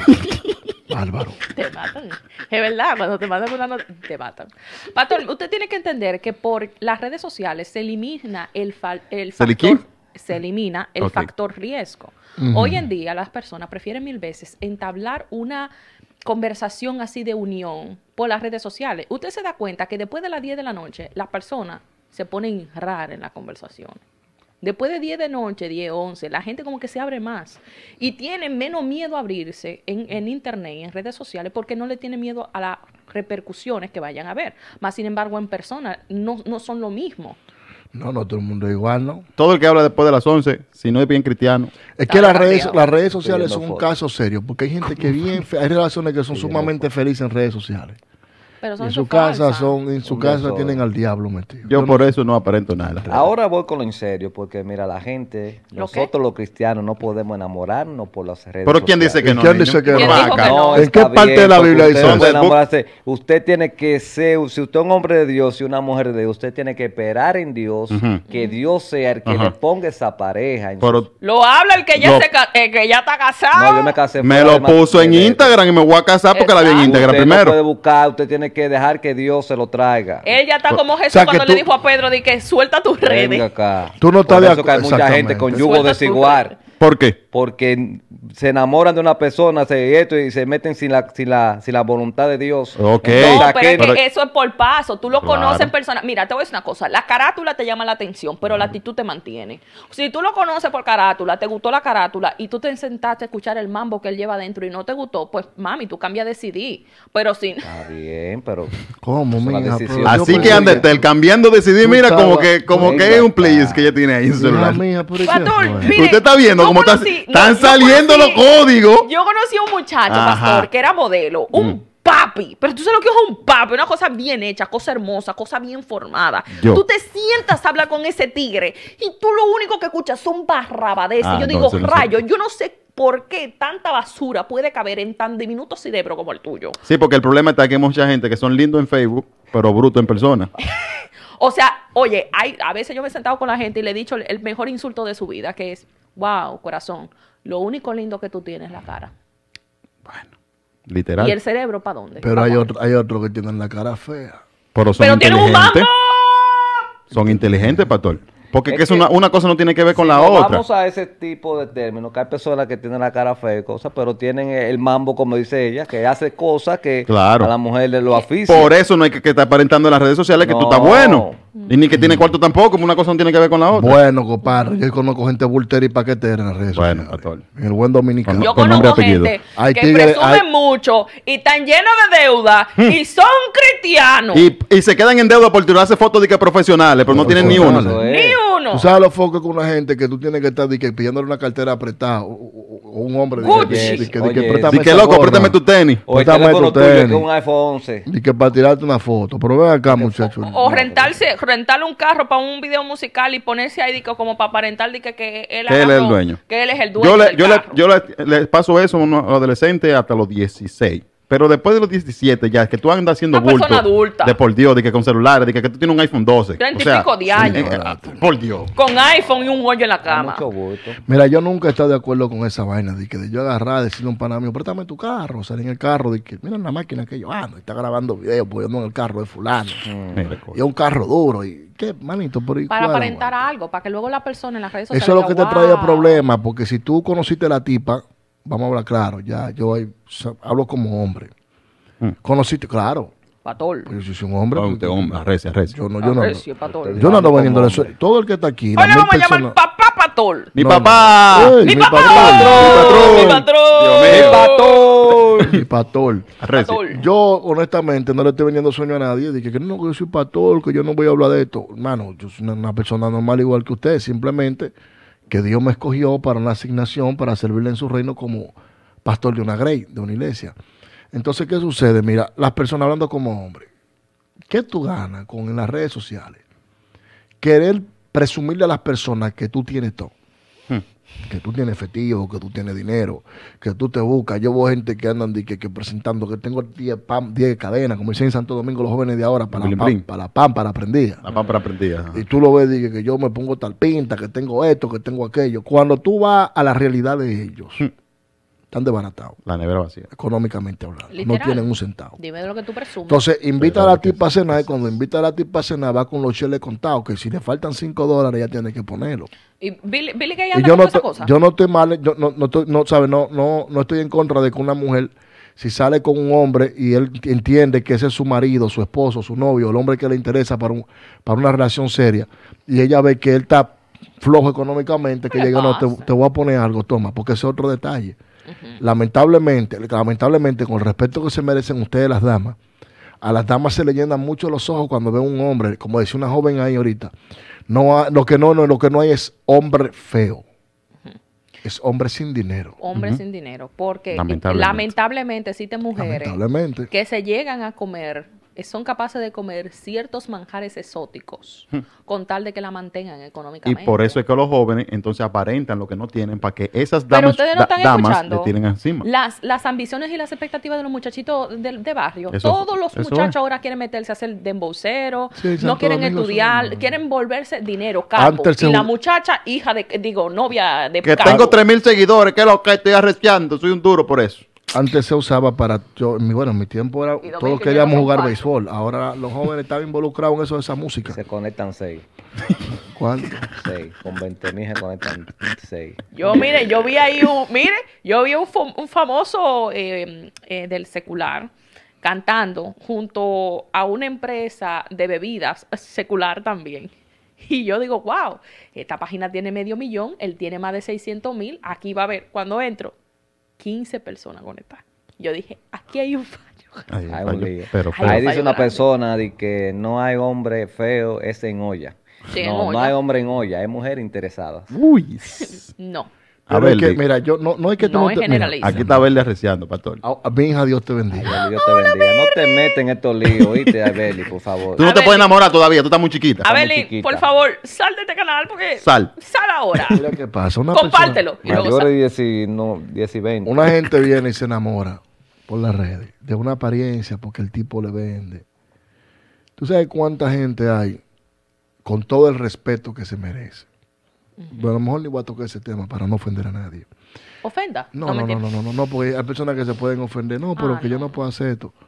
Bárbaro. Te matan. Es verdad, cuando te mandan una nota, te matan. Pastor, usted tiene que entender que por las redes sociales se elimina el, fa el factor... Se elimina el okay. factor riesgo. Uh-huh. Hoy en día las personas prefieren mil veces entablar una conversación así de unión por las redes sociales. Usted se da cuenta que después de las diez de la noche las personas se ponen raras en la conversación. Después de diez de noche, diez, once, la gente como que se abre más y tiene menos miedo a abrirse en, en internet y en redes sociales porque no le tiene miedo a las repercusiones que vayan a ver. Más sin embargo, en persona no, no son lo mismo. No, no, todo el mundo es igual, ¿no? Todo el que habla después de las once, si no es bien cristiano. Es que las redes, las redes sociales son un caso serio, porque hay gente que bien, fe hay relaciones que son sumamente felices en redes sociales. Pero son en su casa son, en su un casa tienen al diablo metido. Yo, Yo por no, eso no aparento nada. Ahora voy con lo en serio, porque mira, la gente, ¿Lo nosotros qué? los cristianos no podemos enamorarnos por las redes Pero ¿quién dice que no? ¿Quién dice que ¿Quién no? Dijo que no? ¿En qué parte de la Biblia dice eso? Enamorarse. Usted tiene que ser, si usted es un hombre de Dios y una mujer de Dios, usted tiene que esperar en Dios, uh-huh. que Dios sea el que uh-huh. le ponga esa pareja. En Pero, su... Lo habla el que ya, lo, se, el que ya está casado. No, yo me casé. Me lo puso en Instagram y me voy a casar porque Exacto. la vi en Instagram usted primero. No puede buscar, usted tiene que dejar que Dios Dios se lo traiga. Él ya está como Jesús, o sea, cuando tú, le dijo a Pedro de que suelta tus redes. Venga acá. Tú no estás de acuerdo. Hay mucha gente con yugo desigual. ¿Por qué? Porque se enamoran de una persona, se esto y se meten sin la, sin la, sin la voluntad de Dios. Ok. No, pero es que eso es por paso. Tú lo claro. conoces en persona. Mira, te voy a decir una cosa. La carátula te llama la atención, pero la actitud te mantiene. Si tú lo conoces por carátula, te gustó la carátula y tú te sentaste a escuchar el mambo que él lleva adentro y no te gustó, pues mami, tú cambias de C D. Pero si... Está bien, pero... ¿Cómo, mija? Así que Andertel, cambiando de C D, mira como que como que es un please que ella tiene ahí en su celular. Usted está viendo cómo está... Están no, saliendo conocí, los códigos. Yo conocí a un muchacho, Ajá. pastor, que era modelo, un mm. papi. Pero tú sabes lo que es un papi, una cosa bien hecha, cosa hermosa, cosa bien formada. Yo. Tú te sientas a hablar con ese tigre y tú lo único que escuchas son barrabadeces. Ah, yo digo, no, rayo, yo no sé por qué tanta basura puede caber en tan diminuto cerebro como el tuyo. Sí, porque el problema está que hay mucha gente que son lindos en Facebook, pero brutos en persona. O sea, oye, hay, a veces yo me he sentado con la gente y le he dicho el, el mejor insulto de su vida, que es, wow, corazón, lo único lindo que tú tienes es la cara. Bueno, literal. ¿Y el cerebro para dónde? Pero hay otro, hay otro que tienen la cara fea. Pero son Pero inteligentes. Un mambo. Son inteligentes, pastor. Porque es que, que una, una cosa no tiene que ver con si la no otra. Vamos a ese tipo de términos, que hay personas que tienen la cara fea y cosas, pero tienen el mambo, como dice ella, que hace cosas que claro. a la mujer le lo asfixia. Por eso no hay que, que estar aparentando en las redes sociales que no. tú estás bueno. Y ni que tiene cuarto tampoco, una cosa no tiene que ver con la otra. Bueno, compadre, yo conozco gente bultera y paquetera en las redes bueno, sociales. El buen dominicano. Yo conozco gente hay que tigre, presumen hay... mucho y están llenos de deuda hmm. y son cristianos. Y, y se quedan en deuda por tirarse fotos de que profesionales, pero no, no tienen ni uno. Ni uno. Tú sabes los focos con una gente que tú tienes que estar de que, pidiéndole una cartera apretada o, o, o un hombre de que, de que, de que, préstame que loco, préstame tu tenis. O préstame tu tenis. Un iPhone once. Y que para tirarte una foto. Pero ven acá, muchachos. O, o rentarse, rentarle un carro para un video musical y ponerse ahí dico, como para aparentar de que, que él, que él es el dueño. Que él es el dueño. Yo le, del yo carro. le, yo le, le paso eso a un adolescente hasta los dieciséis. Pero después de los diecisiete, ya, que tú andas haciendo bulto. Una persona adulta. De por Dios, de que con celulares, de que, que tú tienes un iPhone doce. Treinta y o sea, pico de años. Eh, eh, por Dios. Con iPhone y un hoyo en la cama. Mira, yo nunca he estado de acuerdo con esa vaina de que de yo agarrar, decirle a un pana mío, préstame tu carro, salir en el carro, de que mira la máquina que yo ando, y está grabando videos, pues yo ando en el carro de fulano. Mm. Y es un carro duro, y qué, manito, por Para aparentar bueno. algo, para que luego la persona en las redes sociales. Eso es lo que te wow. trae problemas, porque si tú conociste a la tipa, vamos a hablar claro, ya, yo hay, hablo como hombre. Hmm. ¿Conociste? Claro. Patol. Pues yo soy un hombre. Oh, usted hombre, arrecia, arrecia. Yo no, yo no. Arrecio, Patol. Yo no ando vendiendo eso. Todo el que está aquí. Hoy le vamos a llamar papá Patol. Mi no, papá. No. Ey, mi, mi papá. patrón. Mi patrón. Mi patrón. Mi patrón. Arrecia. Yo, honestamente, no le estoy vendiendo sueño a nadie. Dije que no, que yo soy pastor, que yo no voy a hablar de esto. Hermano, yo soy una, una persona normal igual que usted. Simplemente que Dios me escogió para una asignación, para servirle en su reino como pastor de una grey, de una iglesia. Entonces, ¿qué sucede? Mira, las personas hablando como hombres, ¿qué tú ganas con en las redes sociales? Querer presumirle a las personas que tú tienes todo. Hmm. Que tú tienes efectivo, que tú tienes dinero, que tú te buscas. Yo veo gente que andan de que, que presentando que tengo diez cadenas, como dicen en Santo Domingo los jóvenes de ahora, para la, pam, para la pámpara prendida. La pámpara prendida. Y tú lo ves, dije, que yo me pongo tal pinta, que tengo esto, que tengo aquello. Cuando tú vas a la realidad de ellos, hmm. están desbaratados. La nevera vacía. Económicamente hablando. Literal. No tienen un centavo. Dime de lo que tú presumes. Entonces, invita a la tipa a cenar y cuando invita a la tipa a cenar va con los cheles contados, que si le faltan cinco dólares ya tiene que ponerlo. Y Billy, Billy que y yo no, esa cosa. Yo no estoy mal, yo no, no, estoy, no, ¿sabe? No, no, no estoy en contra de que una mujer, si sale con un hombre y él entiende que ese es su marido, su esposo, su novio, el hombre que le interesa para, un, para una relación seria, y ella ve que él está flojo económicamente, que llega, no, te, te voy a poner algo, toma, porque ese es otro detalle. Uh-huh. Lamentablemente, lamentablemente, con el respeto que se merecen ustedes las damas, a las damas se le llenan mucho los ojos cuando ven un hombre, como decía una joven ahí ahorita, no ha, lo que no, no, lo que no hay es hombre feo. Uh-huh. Es hombre sin dinero. Hombre uh-huh. sin dinero, porque lamentablemente, lamentablemente existen mujeres lamentablemente. que se llegan a comer, son capaces de comer ciertos manjares exóticos hmm. con tal de que la mantengan económicamente. Y por eso es que los jóvenes entonces aparentan lo que no tienen para que esas damas, Pero ustedes no están da, damas escuchando le tienen encima. Las, las ambiciones y las expectativas de los muchachitos de, de barrio. Eso, Todos los muchachos es. ahora quieren meterse a hacer dembocero, sí, no quieren estudiar, son... quieren volverse dinero, capo. Y un... la muchacha, hija de, digo, novia de que capo. tengo tres mil seguidores, que es lo que estoy arreciando, soy un duro por eso. Antes se usaba para, yo, bueno, en mi tiempo era, todos queríamos jugar béisbol. Ahora los jóvenes están involucrados en eso de esa música. Se conectan seis. ¿Cuánto? Seis. Con veinte mil se conectan seis. Yo, mire, yo vi ahí un, mire, yo vi un, un famoso eh, eh, del secular cantando junto a una empresa de bebidas secular también. Y yo digo, wow, esta página tiene medio millón, él tiene más de seiscientos mil, aquí va a haber, cuando entro, quince personas conectadas. Yo dije, aquí hay un fallo. Ay, hay un lío. Pero, pero, ahí dice una grande. persona de que no hay hombre feo, es en olla. Sí, no, en olla. No hay hombre en olla, hay mujer interesada. Uy. No. A ver, que, mira, yo no, no es que tú no, no te, mira, aquí está Berli arreciando, pastor. A, a mi hija, Dios te bendiga. Ay, Dios te bendiga. No te metas en estos líos, ¿oíste, Berli, por favor? Tú no te puedes enamorar todavía, tú estás muy chiquita. A Berli, por favor, sal de este canal porque... Sal. Sal ahora. Mira qué pasa. Una Compártelo. Persona, mayor de diez y, no, diez y veinte. Una gente viene y se enamora por las redes de una apariencia porque el tipo le vende. ¿Tú sabes cuánta gente hay con todo el respeto que se merece? Uh-huh. Pero a lo mejor ni voy a tocar ese tema para no ofender a nadie. ¿Ofenda? No, no, no, no, no, no, no, porque hay personas que se pueden ofender. No, pero ah, que no. yo no puedo hacer esto.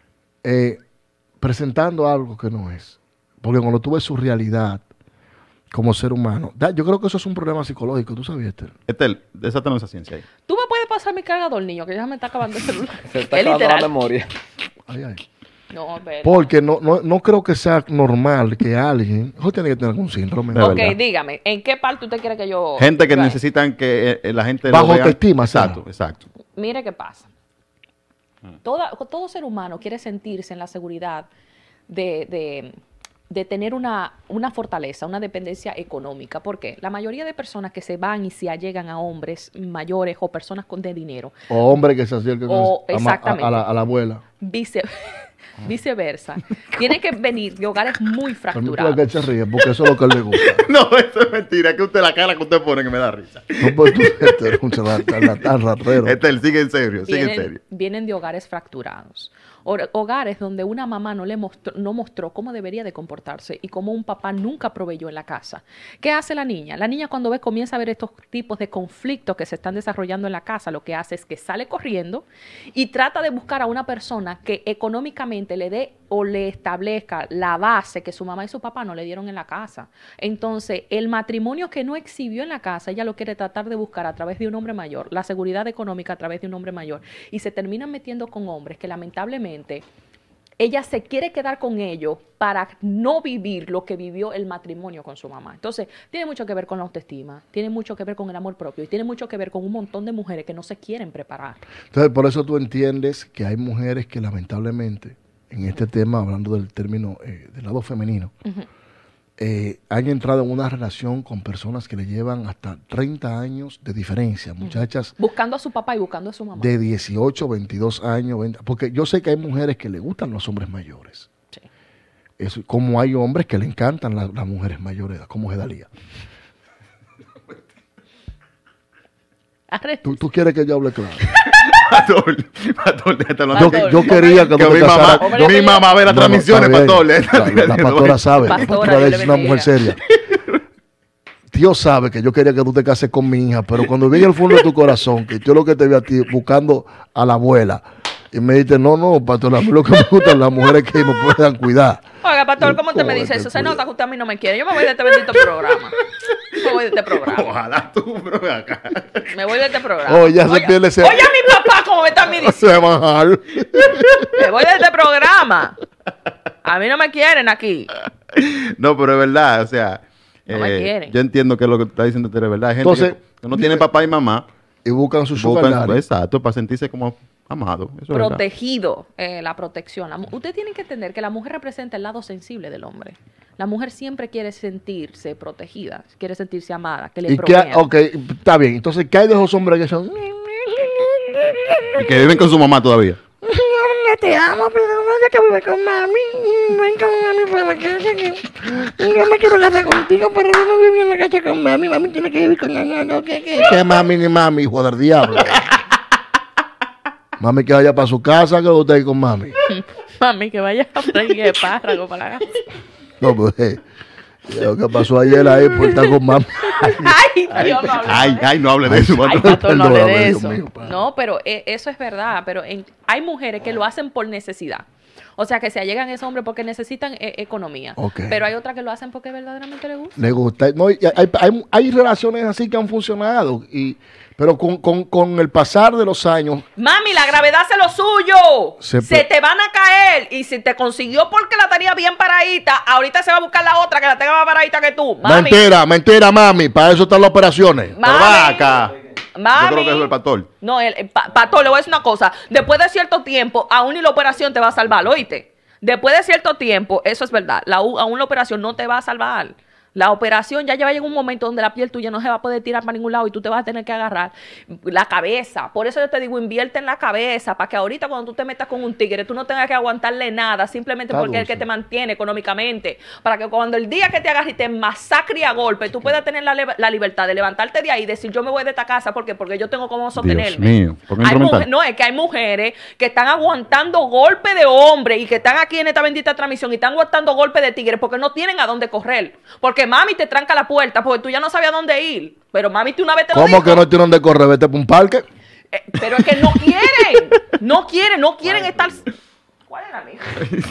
Eh, presentando algo que no es. Porque cuando tú ves su realidad como ser humano, da, yo creo que eso es un problema psicológico. ¿Tú sabías, Estel? Estel, desátanos esa ciencia ahí. ¿Tú me puedes pasar mi cargador, niño? Que ya me está acabando el celular. Se está acabando la memoria. Ay, ay. No, pero... Porque no, no, no creo que sea normal que alguien... Eso tiene que tener algún síndrome. Ok, verdad. Dígame, ¿en qué parte usted quiere que yo... Gente que necesitan que eh, la gente... Bajo autoestima, exacto, exacto. Mire qué pasa. Toda, todo ser humano quiere sentirse en la seguridad de... de de tener una, una fortaleza, una dependencia económica. ¿Por qué? La mayoría de personas que se van y se allegan a hombres mayores o personas con de dinero. O hombres que se acercan o, a, exactamente, a, a, la, a la abuela. Vice, viceversa. Tienen que venir de hogares muy fracturados. No, que se ríe, porque eso es lo que le gusta. No, eso es mentira. Es que usted la cara que usted pone que me da risa. No, pues tú este eres un tan ratero. Este él sigue en serio, sigue vienen, en serio. Vienen de hogares fracturados. Hogares donde una mamá no le mostró, no mostró cómo debería de comportarse y cómo un papá nunca proveyó en la casa. ¿Qué hace la niña? La niña cuando ve, comienza a ver estos tipos de conflictos que se están desarrollando en la casa, lo que hace es que sale corriendo y trata de buscar a una persona que económicamente le dé o le establezca la base que su mamá y su papá no le dieron en la casa. Entonces, el matrimonio que no exhibió en la casa, ella lo quiere tratar de buscar a través de un hombre mayor, la seguridad económica a través de un hombre mayor, y se terminan metiendo con hombres que lamentablemente ella se quiere quedar con ellos para no vivir lo que vivió el matrimonio con su mamá. Entonces, tiene mucho que ver con la autoestima, tiene mucho que ver con el amor propio y tiene mucho que ver con un montón de mujeres que no se quieren preparar. Entonces, por eso tú entiendes que hay mujeres que lamentablemente, en este tema, hablando del término eh, del lado femenino, uh-huh. Eh, han entrado en una relación con personas que le llevan hasta treinta años de diferencia, muchachas. Buscando a su papá y buscando a su mamá. De dieciocho, veintidós años, veinte, porque yo sé que hay mujeres que le gustan los hombres mayores. Sí. Eso, como hay hombres que le encantan la, las mujeres mayores, como Gedalía. ¿Tú, ¿Tú quieres que yo hable claro? Pastor, pastor, yo, yo quería que, que mi, mamá, yo, mi mamá ve las no, transmisiones, no, pastor. La, la, la pastora sabe, pastora, la pastora es una mujer seria. Dios sabe que yo quería que tú te cases con mi hija, pero cuando vi en el fondo de tu corazón, que yo lo que te vi a ti buscando a la abuela, y me dijiste, no, no, pastor, a mí lo que me gustan las mujeres que me puedan cuidar. Oiga, pastor, ¿cómo usted me dice eso? Se nota que usted a mí no me quiere. Yo me voy de este bendito programa. Me voy de este programa. Ojalá tú, bro, acá. Me voy de este programa. Oh, ya se pierde ese... Oye, a mi papá, como me está diciendo. Se va a bajar. Me voy de este programa. A mí no me quieren aquí. No, pero es verdad, o sea... No eh, me quieren. Yo entiendo que lo que está diciendo usted es verdad. Hay gente Entonces, que no tiene papá y mamá. Y buscan su sugar. Exacto, para sentirse como... amado. Eso protegido, eh, la protección. La, usted tiene que entender que la mujer representa el lado sensible del hombre. La mujer siempre quiere sentirse protegida, quiere sentirse amada, que le y que, ok, está bien. Entonces, ¿qué hay de esos hombres que son? Y que viven con su mamá todavía. No te amo, pero no que vive con mami. Ven con mami para la casa. Yo me quiero casar contigo, pero no vivo en la casa con mami. Mami tiene que vivir con la no, ¿qué, qué? ¿Qué mami ni mami, hijo del diablo? Mami que vaya para su casa, que usted ahí con mami. Mami que vaya a freír espárrago para la casa. No, pues, eh, lo que pasó ayer ahí, pues está con mami. Ay, Dios, no hable ay, ay, no hable de eso. Ay, pastor, no hable de eso. Mío, no, pero eh, eso es verdad. Pero en, hay mujeres que lo hacen por necesidad. O sea, que se allegan a ese hombre porque necesitan eh, economía. Okay. Pero hay otras que lo hacen porque verdaderamente les gusta. Le gusta. No, hay, hay, hay relaciones así que han funcionado. Y, pero con, con, con el pasar de los años... Mami, la gravedad hace lo suyo. Se, se te van a caer. Y si te consiguió porque la tenía bien paradita, ahorita se va a buscar la otra que la tenga más paradita que tú. Mami. Mentira, mentira, mami. Para eso están las operaciones. Mami. Va acá. Mami, yo creo que es el pastor. No, el, el pa, pastor, le voy a decir una cosa. Después de cierto tiempo, aún ni la operación te va a salvar, ¿oíste? Después de cierto tiempo, eso es verdad, la, aún la operación no te va a salvar. La operación ya lleva en un momento donde la piel tuya no se va a poder tirar para ningún lado y tú te vas a tener que agarrar la cabeza. Por eso yo te digo, invierte en la cabeza, para que ahorita cuando tú te metas con un tigre, tú no tengas que aguantarle nada, simplemente porque es el que te mantiene económicamente. Para que cuando el día que te agarre y te masacre a golpe, tú puedas tener la, la libertad de levantarte de ahí y decir, yo me voy de esta casa, ¿por qué? Porque yo tengo cómo sostenerme. Dios mío. Hay mujer, no, es que hay mujeres que están aguantando golpe de hombre y que están aquí en esta bendita transmisión y están aguantando golpe de tigre porque no tienen a dónde correr. Porque mami te tranca la puerta porque tú ya no sabías dónde ir. Pero mami tú una vez te lo ¿Cómo dijo? que no tienen dónde correr? Vete para un parque. Eh, pero es que no quieren. No quieren, no quieren Ay, estar... ¿Cuál es la mía?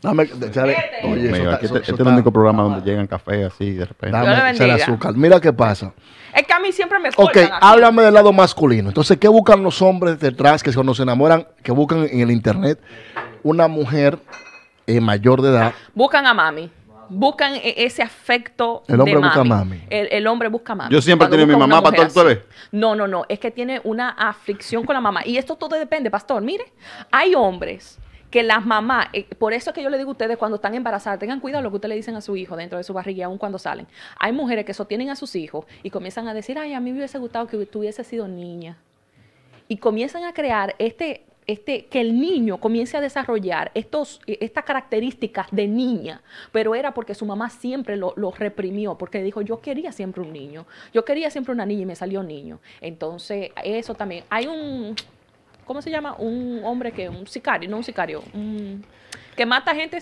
Dame, dale, oye, Mío, eso, aquí eso, este, eso este es el único programa donde llegan café así de repente. Dame el azúcar. Mira qué pasa. Es que a mí siempre me Ok, cortan aquí. háblame del lado masculino. Entonces, ¿qué buscan los hombres detrás que cuando se enamoran, que buscan en el internet una mujer eh, mayor de edad? Buscan a mami. Buscan ese afecto el hombre de mami. busca mami. El, el hombre busca mami. Yo siempre he tenido mi mamá para todo el tele. No, no, no. Es que tiene una aflicción con la mamá. Y esto todo depende, pastor. Mire, hay hombres que las mamás, eh, por eso es que yo le digo a ustedes cuando están embarazadas, tengan cuidado lo que ustedes le dicen a su hijo dentro de su barriga, aun cuando salen. Hay mujeres que sostienen a sus hijos y comienzan a decir, ay, a mí me hubiese gustado que tú hubieses sido niña. Y comienzan a crear este, este, que el niño comience a desarrollar estos, estas características de niña, pero era porque su mamá siempre lo, lo reprimió, porque dijo, yo quería siempre un niño, yo quería siempre una niña y me salió niño. Entonces, eso también, hay un... ¿Cómo se llama? Un hombre que, un sicario, no un sicario, un, que mata gente,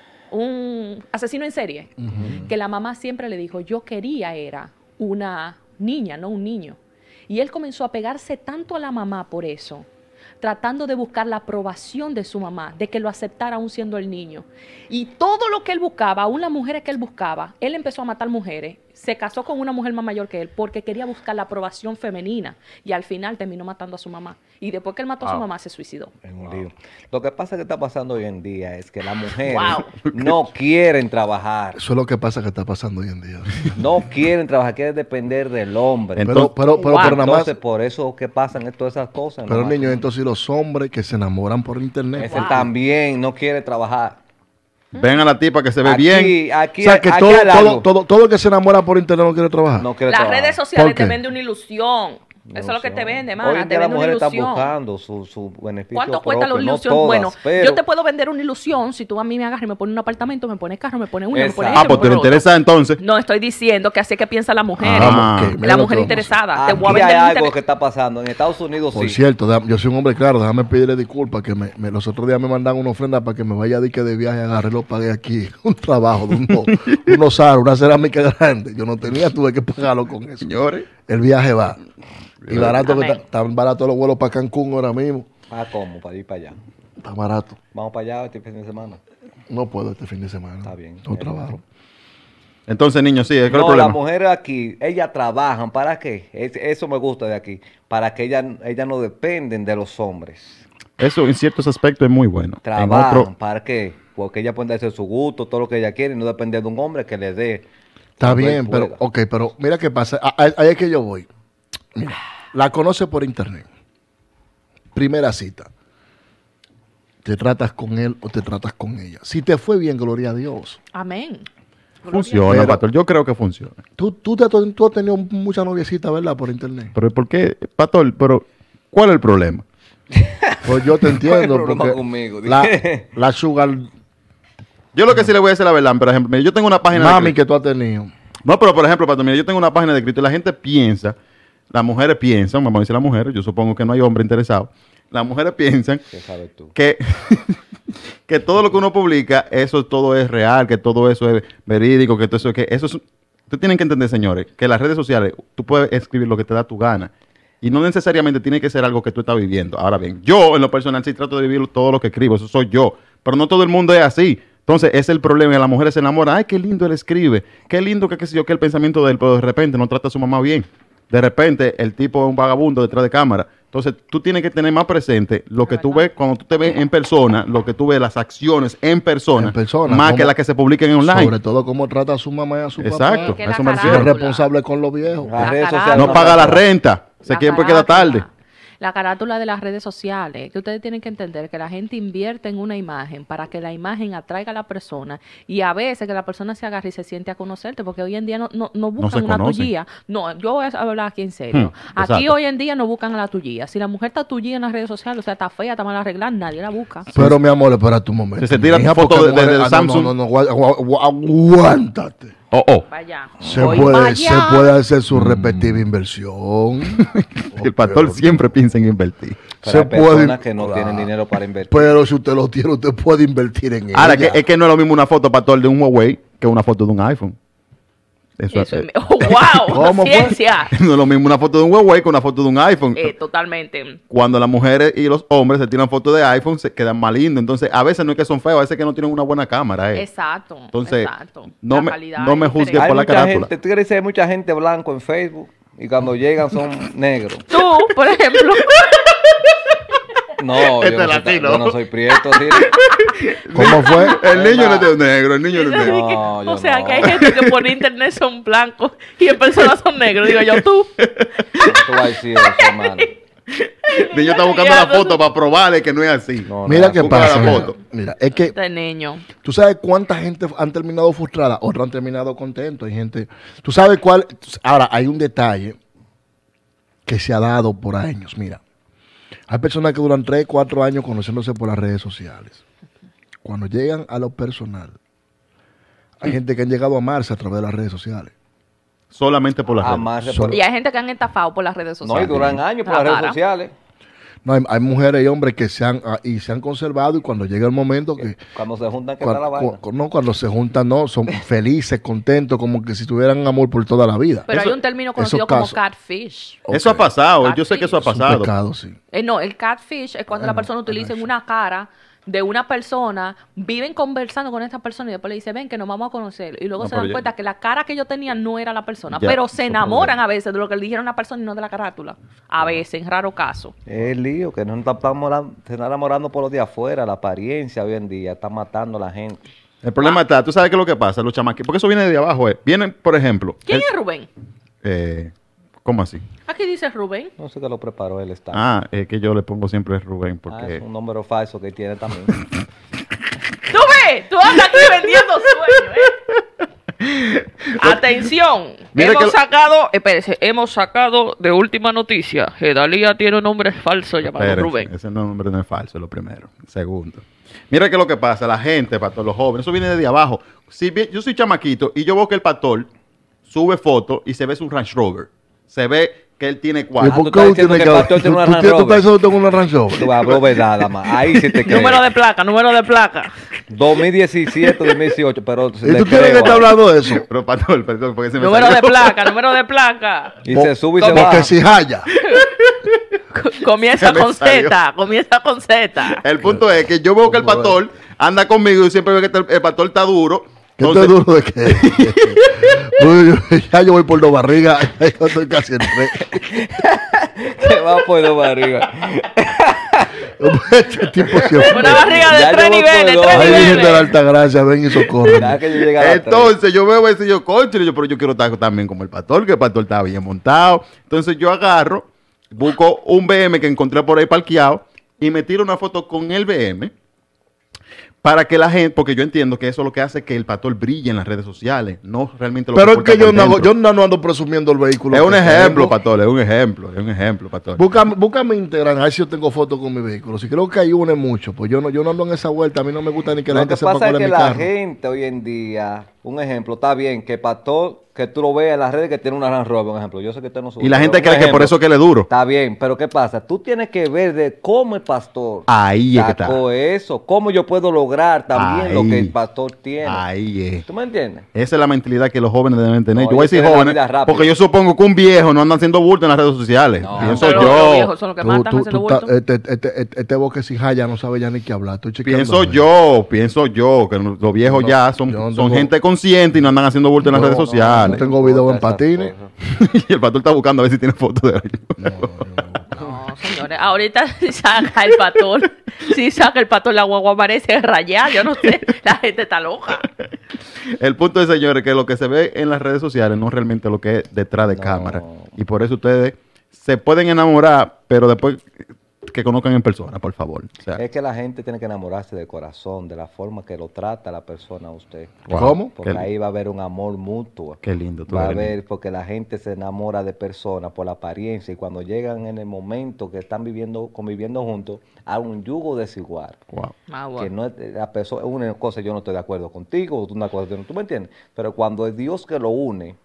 un asesino en serie, uh-huh. que la mamá siempre le dijo, yo quería era una niña, no un niño. Y él comenzó a pegarse tanto a la mamá por eso, tratando de buscar la aprobación de su mamá, de que lo aceptara aún siendo el niño. Y todo lo que él buscaba, aún las mujeres que él buscaba, él empezó a matar mujeres, se casó con una mujer más mayor que él porque quería buscar la aprobación femenina y al final terminó matando a su mamá. Y después que él mató wow. a su mamá, se suicidó. Es un lío. Lo que pasa que está pasando hoy en día es que las mujeres wow. no quieren trabajar. Eso es lo que pasa que está pasando hoy en día. No quieren trabajar, quieren depender del hombre. Entonces, pero, pero, pero, wow. pero nada más, entonces, por eso que pasan todas esas cosas. Pero niños, entonces los hombres que se enamoran por internet. Ese wow. también no quiere trabajar. Ven a la tipa que se ve aquí, bien. Aquí, o sea, que aquí todo, todo, todo, todo el que se enamora por internet no quiere trabajar. No quiere Las trabajar. redes sociales te venden una ilusión. No Eso es lo que te vende, mana. Hoy en te día vende las mujeres una ilusión. están buscando su, su beneficio ¿Cuánto propio? cuesta la ilusión? No todas, bueno, pero... yo te puedo vender una ilusión si tú a mí me agarras y me pones un apartamento, me pones carro, me pones uña, me pones Ah, pues te lo interesa entonces. No, estoy diciendo que así es que piensa la mujer. Ah, okay. La mujer interesada. Aquí te voy a hay vender algo interés. que está pasando. En Estados Unidos Por sí. cierto, yo soy un hombre claro, déjame pedirle disculpas que me, me, los otros días me mandan una ofrenda para que me vaya a dique de viaje, agarré, lo pagué aquí. Un trabajo de unos, unos aros, una cerámica grande. Yo no tenía, tuve que pagarlo con eso. Señores. El viaje va. Y barato, que está, tan barato los vuelos para Cancún ahora mismo. Ah, ¿cómo? Para ir para allá. Está barato. Vamos para allá este fin de semana. No puedo este fin de semana. Está bien. No trabajo. Entonces, niños, sí, es que no, el problema. las mujeres aquí, ellas trabajan. ¿Para qué? Es, eso me gusta de aquí. Para que ellas, ellas no dependen de los hombres. Eso en ciertos aspectos es muy bueno. Trabajan. Otro... ¿Para qué? Porque ellas pueden darse su gusto, todo lo que ellas quieren, y no depender de un hombre que les dé. Está bien, pero, pueda. ok, pero mira qué pasa. Ahí es que yo voy. Mira. La conoce por internet. Primera cita. Te tratas con él o te tratas con ella. Si te fue bien, gloria a Dios. Amén. Funciona, pero, Pastor. Yo creo que funciona. Tú, tú, te, tú has tenido muchas noviecitas, ¿verdad? Por internet. Pero ¿por qué, Pastor? Pero, ¿cuál es el problema? Pues yo te entiendo. ¿Cuál es el problema conmigo? La, la sugar... Yo lo que sí le voy a decir la verdad, por ejemplo, yo tengo una página... Mami de que tú has tenido. No, pero por ejemplo, Pastor, mira, yo tengo una página de escrito y la gente piensa... Las mujeres piensan, vamos a decir las mujeres, yo supongo que no hay hombre interesado. Las mujeres piensan sabes tú? que, que todo lo que uno publica, eso todo es real, que todo eso es verídico, que todo eso, que eso es... Ustedes tienen que entender, señores, que las redes sociales, tú puedes escribir lo que te da tu gana. Y no necesariamente tiene que ser algo que tú estás viviendo. Ahora bien, yo en lo personal sí trato de vivir todo lo que escribo, eso soy yo. Pero no todo el mundo es así. Entonces, ese es el problema. Las mujeres se enamoran. Ay, qué lindo él escribe. Qué lindo que qué sé yo, que el pensamiento de él, pero de repente no trata a su mamá bien. De repente, el tipo es un vagabundo detrás de cámara. Entonces, tú tienes que tener más presente lo que tú ves cuando tú te ves en persona, lo que tú ves, las acciones en persona, en persona más que las que se publiquen en online. Sobre todo cómo trata a su mamá y a su Exacto, papá. Exacto. Eso me refiero. Es responsable con los viejos. Las redes sociales no paga la renta. Se siempre queda tarde. La carátula de las redes sociales, que ustedes tienen que entender que la gente invierte en una imagen para que la imagen atraiga a la persona y a veces que la persona se agarre y se siente a conocerte, porque hoy en día no, no, no buscan no una conocen. tuya. No, yo voy a hablar aquí en serio. Hmm, aquí exacto. hoy en día no buscan a la tuya. Si la mujer está tuya en las redes sociales, o sea, está fea, está mal arreglada, nadie la busca. Pero mi amor, espera tu momento. Si se tira Mija, foto de, de, de ah, Samsung. No, no, no, no, aguántate. Oh, oh. Vaya. Se Voy puede, vaya. se puede hacer su respectiva inversión. El pastor siempre piensa en invertir. Pero Se hay puede, personas que no claro. tienen dinero para invertir. Pero si usted lo tiene, usted puede invertir en Ahora, ella. que, es que no es lo mismo una foto, pastor, de un Huawei que una foto de un iPhone. Eso, Eso es, es, oh, wow, ¿Cómo fue? ciencia. no es lo mismo una foto de un Huawei que una foto de un iPhone. Eh, totalmente. Cuando las mujeres y los hombres se tiran fotos de iPhone, se quedan más lindos. Entonces, a veces no es que son feos, a veces es que no tienen una buena cámara. Eh. Exacto. Entonces, exacto. no La me, calidad no me es juzgues diferente. por la Hay mucha carátula. gente, tú quieres decir, hay mucha gente blanco en Facebook y cuando llegan son negros. Tú, por ejemplo. No, Este yo, no soy, latino. yo no soy prieto, ¿sí? ¿Cómo fue? El niño no es negro, el niño no es negro. No, yo o sea, no. que hay gente que por internet son blancos y en persona son negros. Digo yo, tú. Tú vas a decir eso, hermano. El niño está buscando la foto para probarle que no es así. No, Mira no, qué busca pasa. la Mira, foto. mira, es que Este niño. tú sabes cuánta gente han terminado frustrada, otros han terminado contentos. Hay gente. Tú sabes cuál. Ahora, hay un detalle que se ha dado por años. Mira, hay personas que duran tres, cuatro años conociéndose por las redes sociales. Cuando llegan a lo personal, hay gente que han llegado a amarse a través de las redes sociales. Solamente por las redes. Amarse Solo- por- Y hay gente que han estafado por las redes No, y sociales. duran años por La las redes cara. sociales. No, hay, hay mujeres y hombres que se han, ah, y se han conservado y cuando llega el momento que... Cuando se juntan, que cua- está la vaina. cu- no, cuando se juntan, no, son felices, contentos, como que si tuvieran amor por toda la vida. Pero Eso- hay un término conocido esos como casos. catfish. Eso ha pasado, yo sé que eso ha Es un pasado. pecado, sí. Eh, no, el catfish es cuando la persona utiliza una cara de una persona, viven conversando con esta persona y después le dice, ven que nos vamos a conocer. Y luego No, se pero dan ya- cuenta que la cara que yo tenía no era la persona. Ya, pero se eso enamoran problema. a veces de lo que le dijeron a la persona y no de la carátula. A veces, en raro caso. Es el lío, que no está enamorando, se está enamorando por los de afuera, la apariencia hoy en día, está matando a la gente. El problema está, tú sabes qué es lo que pasa, los chamaquitos, porque eso viene de abajo, eh. Vienen, por ejemplo, ¿Quién el- es Rubén? eh, ¿cómo así? Aquí dice Rubén. No sé qué lo preparó él está. Ah, es que yo le pongo siempre Rubén, Ah, porque... es un número falso que tiene también. ¡Tú ves! ¡Tú andas aquí vendiendo sueños, eh! Atención, Mira hemos que lo- sacado, espérese, hemos sacado de última noticia, Gedalía tiene un nombre falso llamado Espérense, Rubén. ese nombre no es falso, es lo primero. Segundo. Mira que lo que pasa, la gente, para todos los jóvenes, eso viene de abajo. Si vi- yo soy chamaquito y yo veo que el pastor sube fotos y se ve su Range Rover. Se ve que él tiene ¿Y cuatro. tú por estás qué diciendo tiene que el que- pastor tiene una tú- Range tú- tú Rover? estás diciendo que tengo una Range Rover? Tú vas a ver nada más. Ahí sí te creo. Número de placa, número de placa. dos mil diecisiete, dos mil dieciocho, pero ¿Y le tú quieres que creo esté ahí. hablando de eso? Pero pastor, perdón, porque se me Número de salió. placa, número de placa. Y se sube y se Porque baja. si haya. Comienza Se me con salió. Z, comienza con Z. El punto es que yo veo que el pastor anda conmigo y siempre veo que el, el pastor está duro. ¿Qué Entonces, te duro de qué? Uy, yo- ya yo voy por dos barrigas. Ya yo estoy casi en tres. Que va por la barriga. Este tipo siempre. Una barriga de Ya tres yo voy niveles, por tres dos. Ay, Virgen de la niveles. Alta Gracia, ven y socorre. Deja que yo llegue a la Entonces yo veo eso y yo, concho, y yo, pero yo quiero estar también como el pastor, que el pastor está bien montado. Entonces yo agarro, busco un B M que encontré por ahí parqueado y me tiro una foto con el B M para que la gente, porque yo entiendo que eso es lo que hace que el pastor brille en las redes sociales, no realmente lo Pero es porta que yo por no, hago- dentro. yo no ando presumiendo el vehículo. Es un que ejemplo, tengo. pastor, es un ejemplo, es un ejemplo, pastor. Búscame, búscame Instagram, a ver si yo tengo fotos con mi vehículo. Si creo que hay una mucho, pues yo no, yo no ando en esa vuelta. A mí no me gusta ni que la Lo gente que sepa pasa cuál es es que mi la carro. gente hoy en día, un ejemplo, está bien que pastor, que tú lo veas en las redes que tiene una Range Rover, un ejemplo. Yo sé que usted no sube. Y la pero gente un cree que por ejemplo, eso que le duro. Está bien, pero ¿qué pasa? Tú tienes que ver de cómo el pastor Ahí es que está. sacó eso, cómo yo puedo lograr también lo Ahí. que el pastor tiene. Ahí es. ¿Tú me entiendes? Esa es la mentalidad que los jóvenes deben tener. No, yo voy a ellos decir quieren la jóvenes, vida rápida. porque yo supongo que un viejo no anda haciendo bulto en las redes sociales. No. Pienso Pero los yo. viejos son los que Tú- más están tú- haciendo tú estás- bulto. este, este, este, este boque sin jaya no sabe ya ni qué hablar. Estoy chequeando. Pienso yo, pienso yo, que los viejos No, ya son, yo no son tengo- gente consciente y no andan haciendo bulto en las No, redes no, sociales. no tengo video en importa esas patines. cosas. Y el pastor está buscando a ver si tiene fotos de ellos. No, señores, ahorita si saca el pastor, si saca el pastor, la guagua aparece rayada, yo no sé, la gente está loca. El punto es, señores, que lo que se ve en las redes sociales no es realmente lo que es detrás de No. cámara. Y por eso ustedes se pueden enamorar, pero después que conozcan en persona, por favor. O sea, Es que la gente tiene que enamorarse del corazón, de la forma que lo trata la persona a usted. wow, ¿Cómo? Porque Qué, ahí va a haber un amor mutuo. qué lindo. tú Va a eres. haber, porque la gente se enamora de personas por la apariencia y cuando llegan en el momento que están viviendo, conviviendo juntos, hay un yugo desigual. Wow. Ah, Que bueno. no es la persona, una cosa yo no estoy de acuerdo contigo, o tú una cosa yo no, tú me entiendes. Pero cuando es Dios que lo une,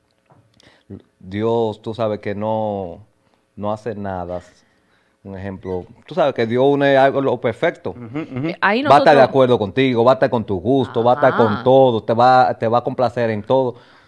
Dios, tú sabes que no, no hace nada. Un ejemplo, tú sabes que Dios une algo lo perfecto. Eh, Ahí Va a estar de nosotros- acuerdo contigo, va a estar con tu gusto, va a estar Ah. con todo, te va, te va a complacer en todo.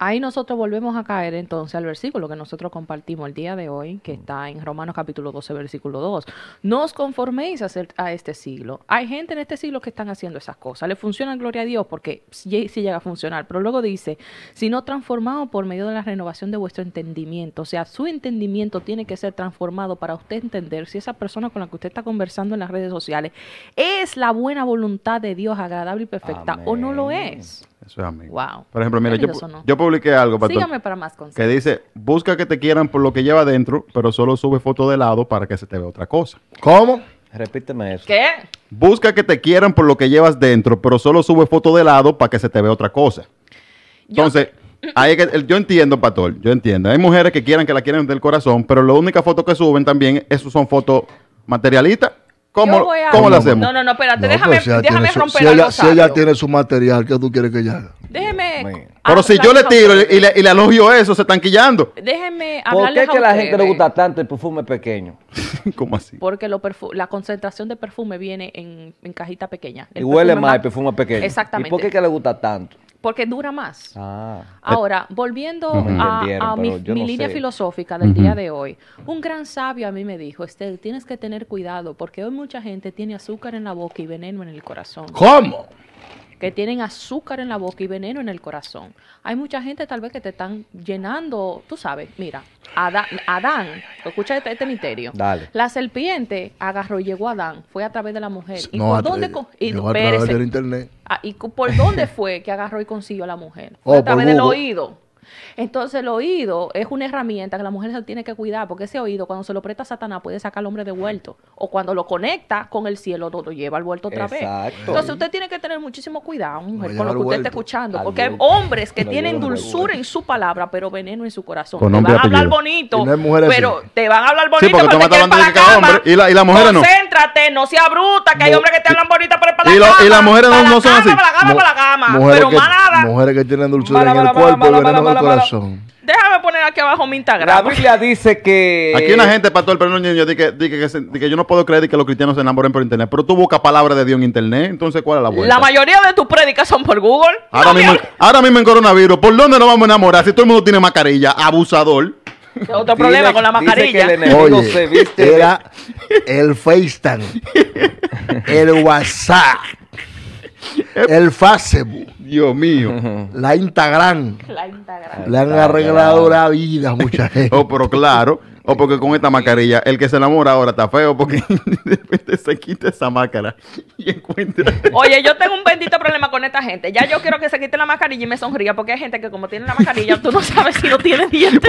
ahí nosotros volvemos a caer entonces al versículo que nosotros compartimos el día de hoy, que está en Romanos capítulo doce, versículo dos. No os conforméis a, ser, a este siglo. Hay gente en este siglo que están haciendo esas cosas. Le funciona, gloria a Dios, porque sí, sí llega a funcionar. Pero luego dice, sino transformado por medio de la renovación de vuestro entendimiento. O sea, su entendimiento tiene que ser transformado para usted entender si esa persona con la que usted está conversando en las redes sociales es la buena voluntad de Dios, agradable y perfecta, Amén. O no lo es. Eso es amén. Wow. Por ejemplo, mira, yo, no? yo publiqué algo pastor, Sígame para más consejos. Que dice, busca que te quieran por lo que lleva adentro, pero solo sube foto de lado para que se te vea otra cosa. ¿Cómo? Repíteme eso. ¿Qué? Busca que te quieran por lo que llevas dentro, pero solo sube foto de lado para que se te vea otra cosa. Yo... Entonces, ahí es que, yo entiendo, pastor, yo entiendo. Hay mujeres que quieran que la quieran del corazón, pero la única foto que suben también, esos son fotos materialistas. ¿Cómo, a... ¿cómo lo hacemos? No, no, no, espérate, no, déjame, si déjame su, romper si algo ella, si ella tiene su material, ¿qué tú quieres que ella haga? Déjeme... Pero si yo le tiro y le, y le elogio eso, se están quillando. Déjeme hablarles. ¿Por qué a que a la ustedes? gente le gusta tanto el perfume pequeño? ¿Cómo así? Porque lo la concentración de perfume viene en, en cajita pequeña. El y huele más el perfume pequeño. Exactamente. ¿Y por qué que le gusta tanto? Porque dura más. Ah. Ahora, volviendo no a, a mi, mi no línea sé. filosófica del uh-huh. día de hoy, un gran sabio a mí me dijo, Estel, tienes que tener cuidado porque hoy mucha gente tiene azúcar en la boca y veneno en el corazón. ¿Cómo? Que tienen azúcar en la boca y veneno en el corazón. Hay mucha gente tal vez que te están llenando, tú sabes, mira, Adán, Adán escucha este, este misterio. Dale. La serpiente agarró y llegó a Adán, fue a través de la mujer. ¿Y no, por dónde? Y, a través del internet. Ah, ¿y por dónde fue que agarró y consiguió a la mujer? Fue oh, a través del oído. Entonces el oído es una herramienta que la mujer se tiene que cuidar, porque ese oído cuando se lo presta a Satanás puede sacar al hombre de vuelto, o cuando lo conecta con el cielo lo, lo lleva al vuelto otra Exacto. vez. Entonces usted tiene que tener muchísimo cuidado, mujer, no con lo que usted está escuchando, porque hay hombres que tienen dulzura en su palabra, pero veneno en su corazón. Con te van a hablar bonito, no pero así. Te van a hablar bonito, sí, porque pero te quieren para la cama. Hombre, y, la, y las mujeres no. Concéntrate, no seas bruta, que hay hombres que te hablan bonito, pero para y la lo, cama. Y las mujeres no, no son así. Para la cama, para la cama, pero más nada. Mujeres que tienen dulzura en el cuerpo y veneno en el corazón. Déjame poner aquí abajo mi Instagram. La Biblia dice que... Aquí una gente, pastor, pero no niño, dice que, dice que, dice que yo no puedo creer que los cristianos se enamoren por internet. Pero tú buscas palabras de Dios en internet, entonces ¿cuál es la vuelta? La mayoría de tus prédicas son por Google. Ahora, no, mismo, ahora mismo en coronavirus, ¿por dónde nos vamos a enamorar? Si todo el mundo tiene mascarilla, abusador. ¿Qué otro dice, problema con la mascarilla? Que el Oye, se viste era el FaceTime, el WhatsApp, el Facebook. Dios mío. La Instagram. La Instagram. Le han arreglado la vida a mucha gente. Oh, pero claro. O porque con esta mascarilla, el que se enamora ahora está feo porque de repente se quita esa máscara y encuentra... Oye, yo tengo un bendito problema con esta gente. Ya yo quiero que se quite la mascarilla y me sonría porque hay gente que como tiene la mascarilla, tú no sabes si no tiene dientes.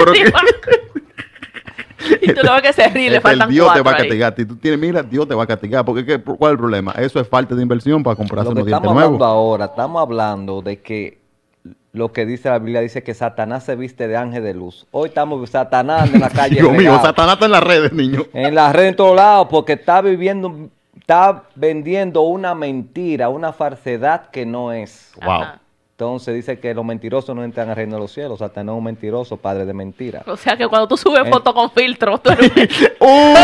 Y tú lo ves que se ríe y le faltan Dios cuatro te va a ahí. castigar. Si tú tienes, mira, Dios te va a castigar. Porque ¿qué, ¿cuál es el problema? Eso es falta de inversión para comprarse unos dientes nuevos. Estamos hablando ahora, estamos hablando de que lo que dice la Biblia dice que Satanás se viste de ángel de luz. Hoy estamos Satanás en la calle. Dios mío, Satanás está en las redes, niño. En las redes en todos lados porque está viviendo, está vendiendo una mentira, una falsedad que no es. Wow. Ajá. Entonces dice que los mentirosos no entran al reino de los cielos. Satanás es un mentiroso, padre de mentira. O sea que cuando tú subes eh. fotos con filtro, tú eres un... ¡Oh!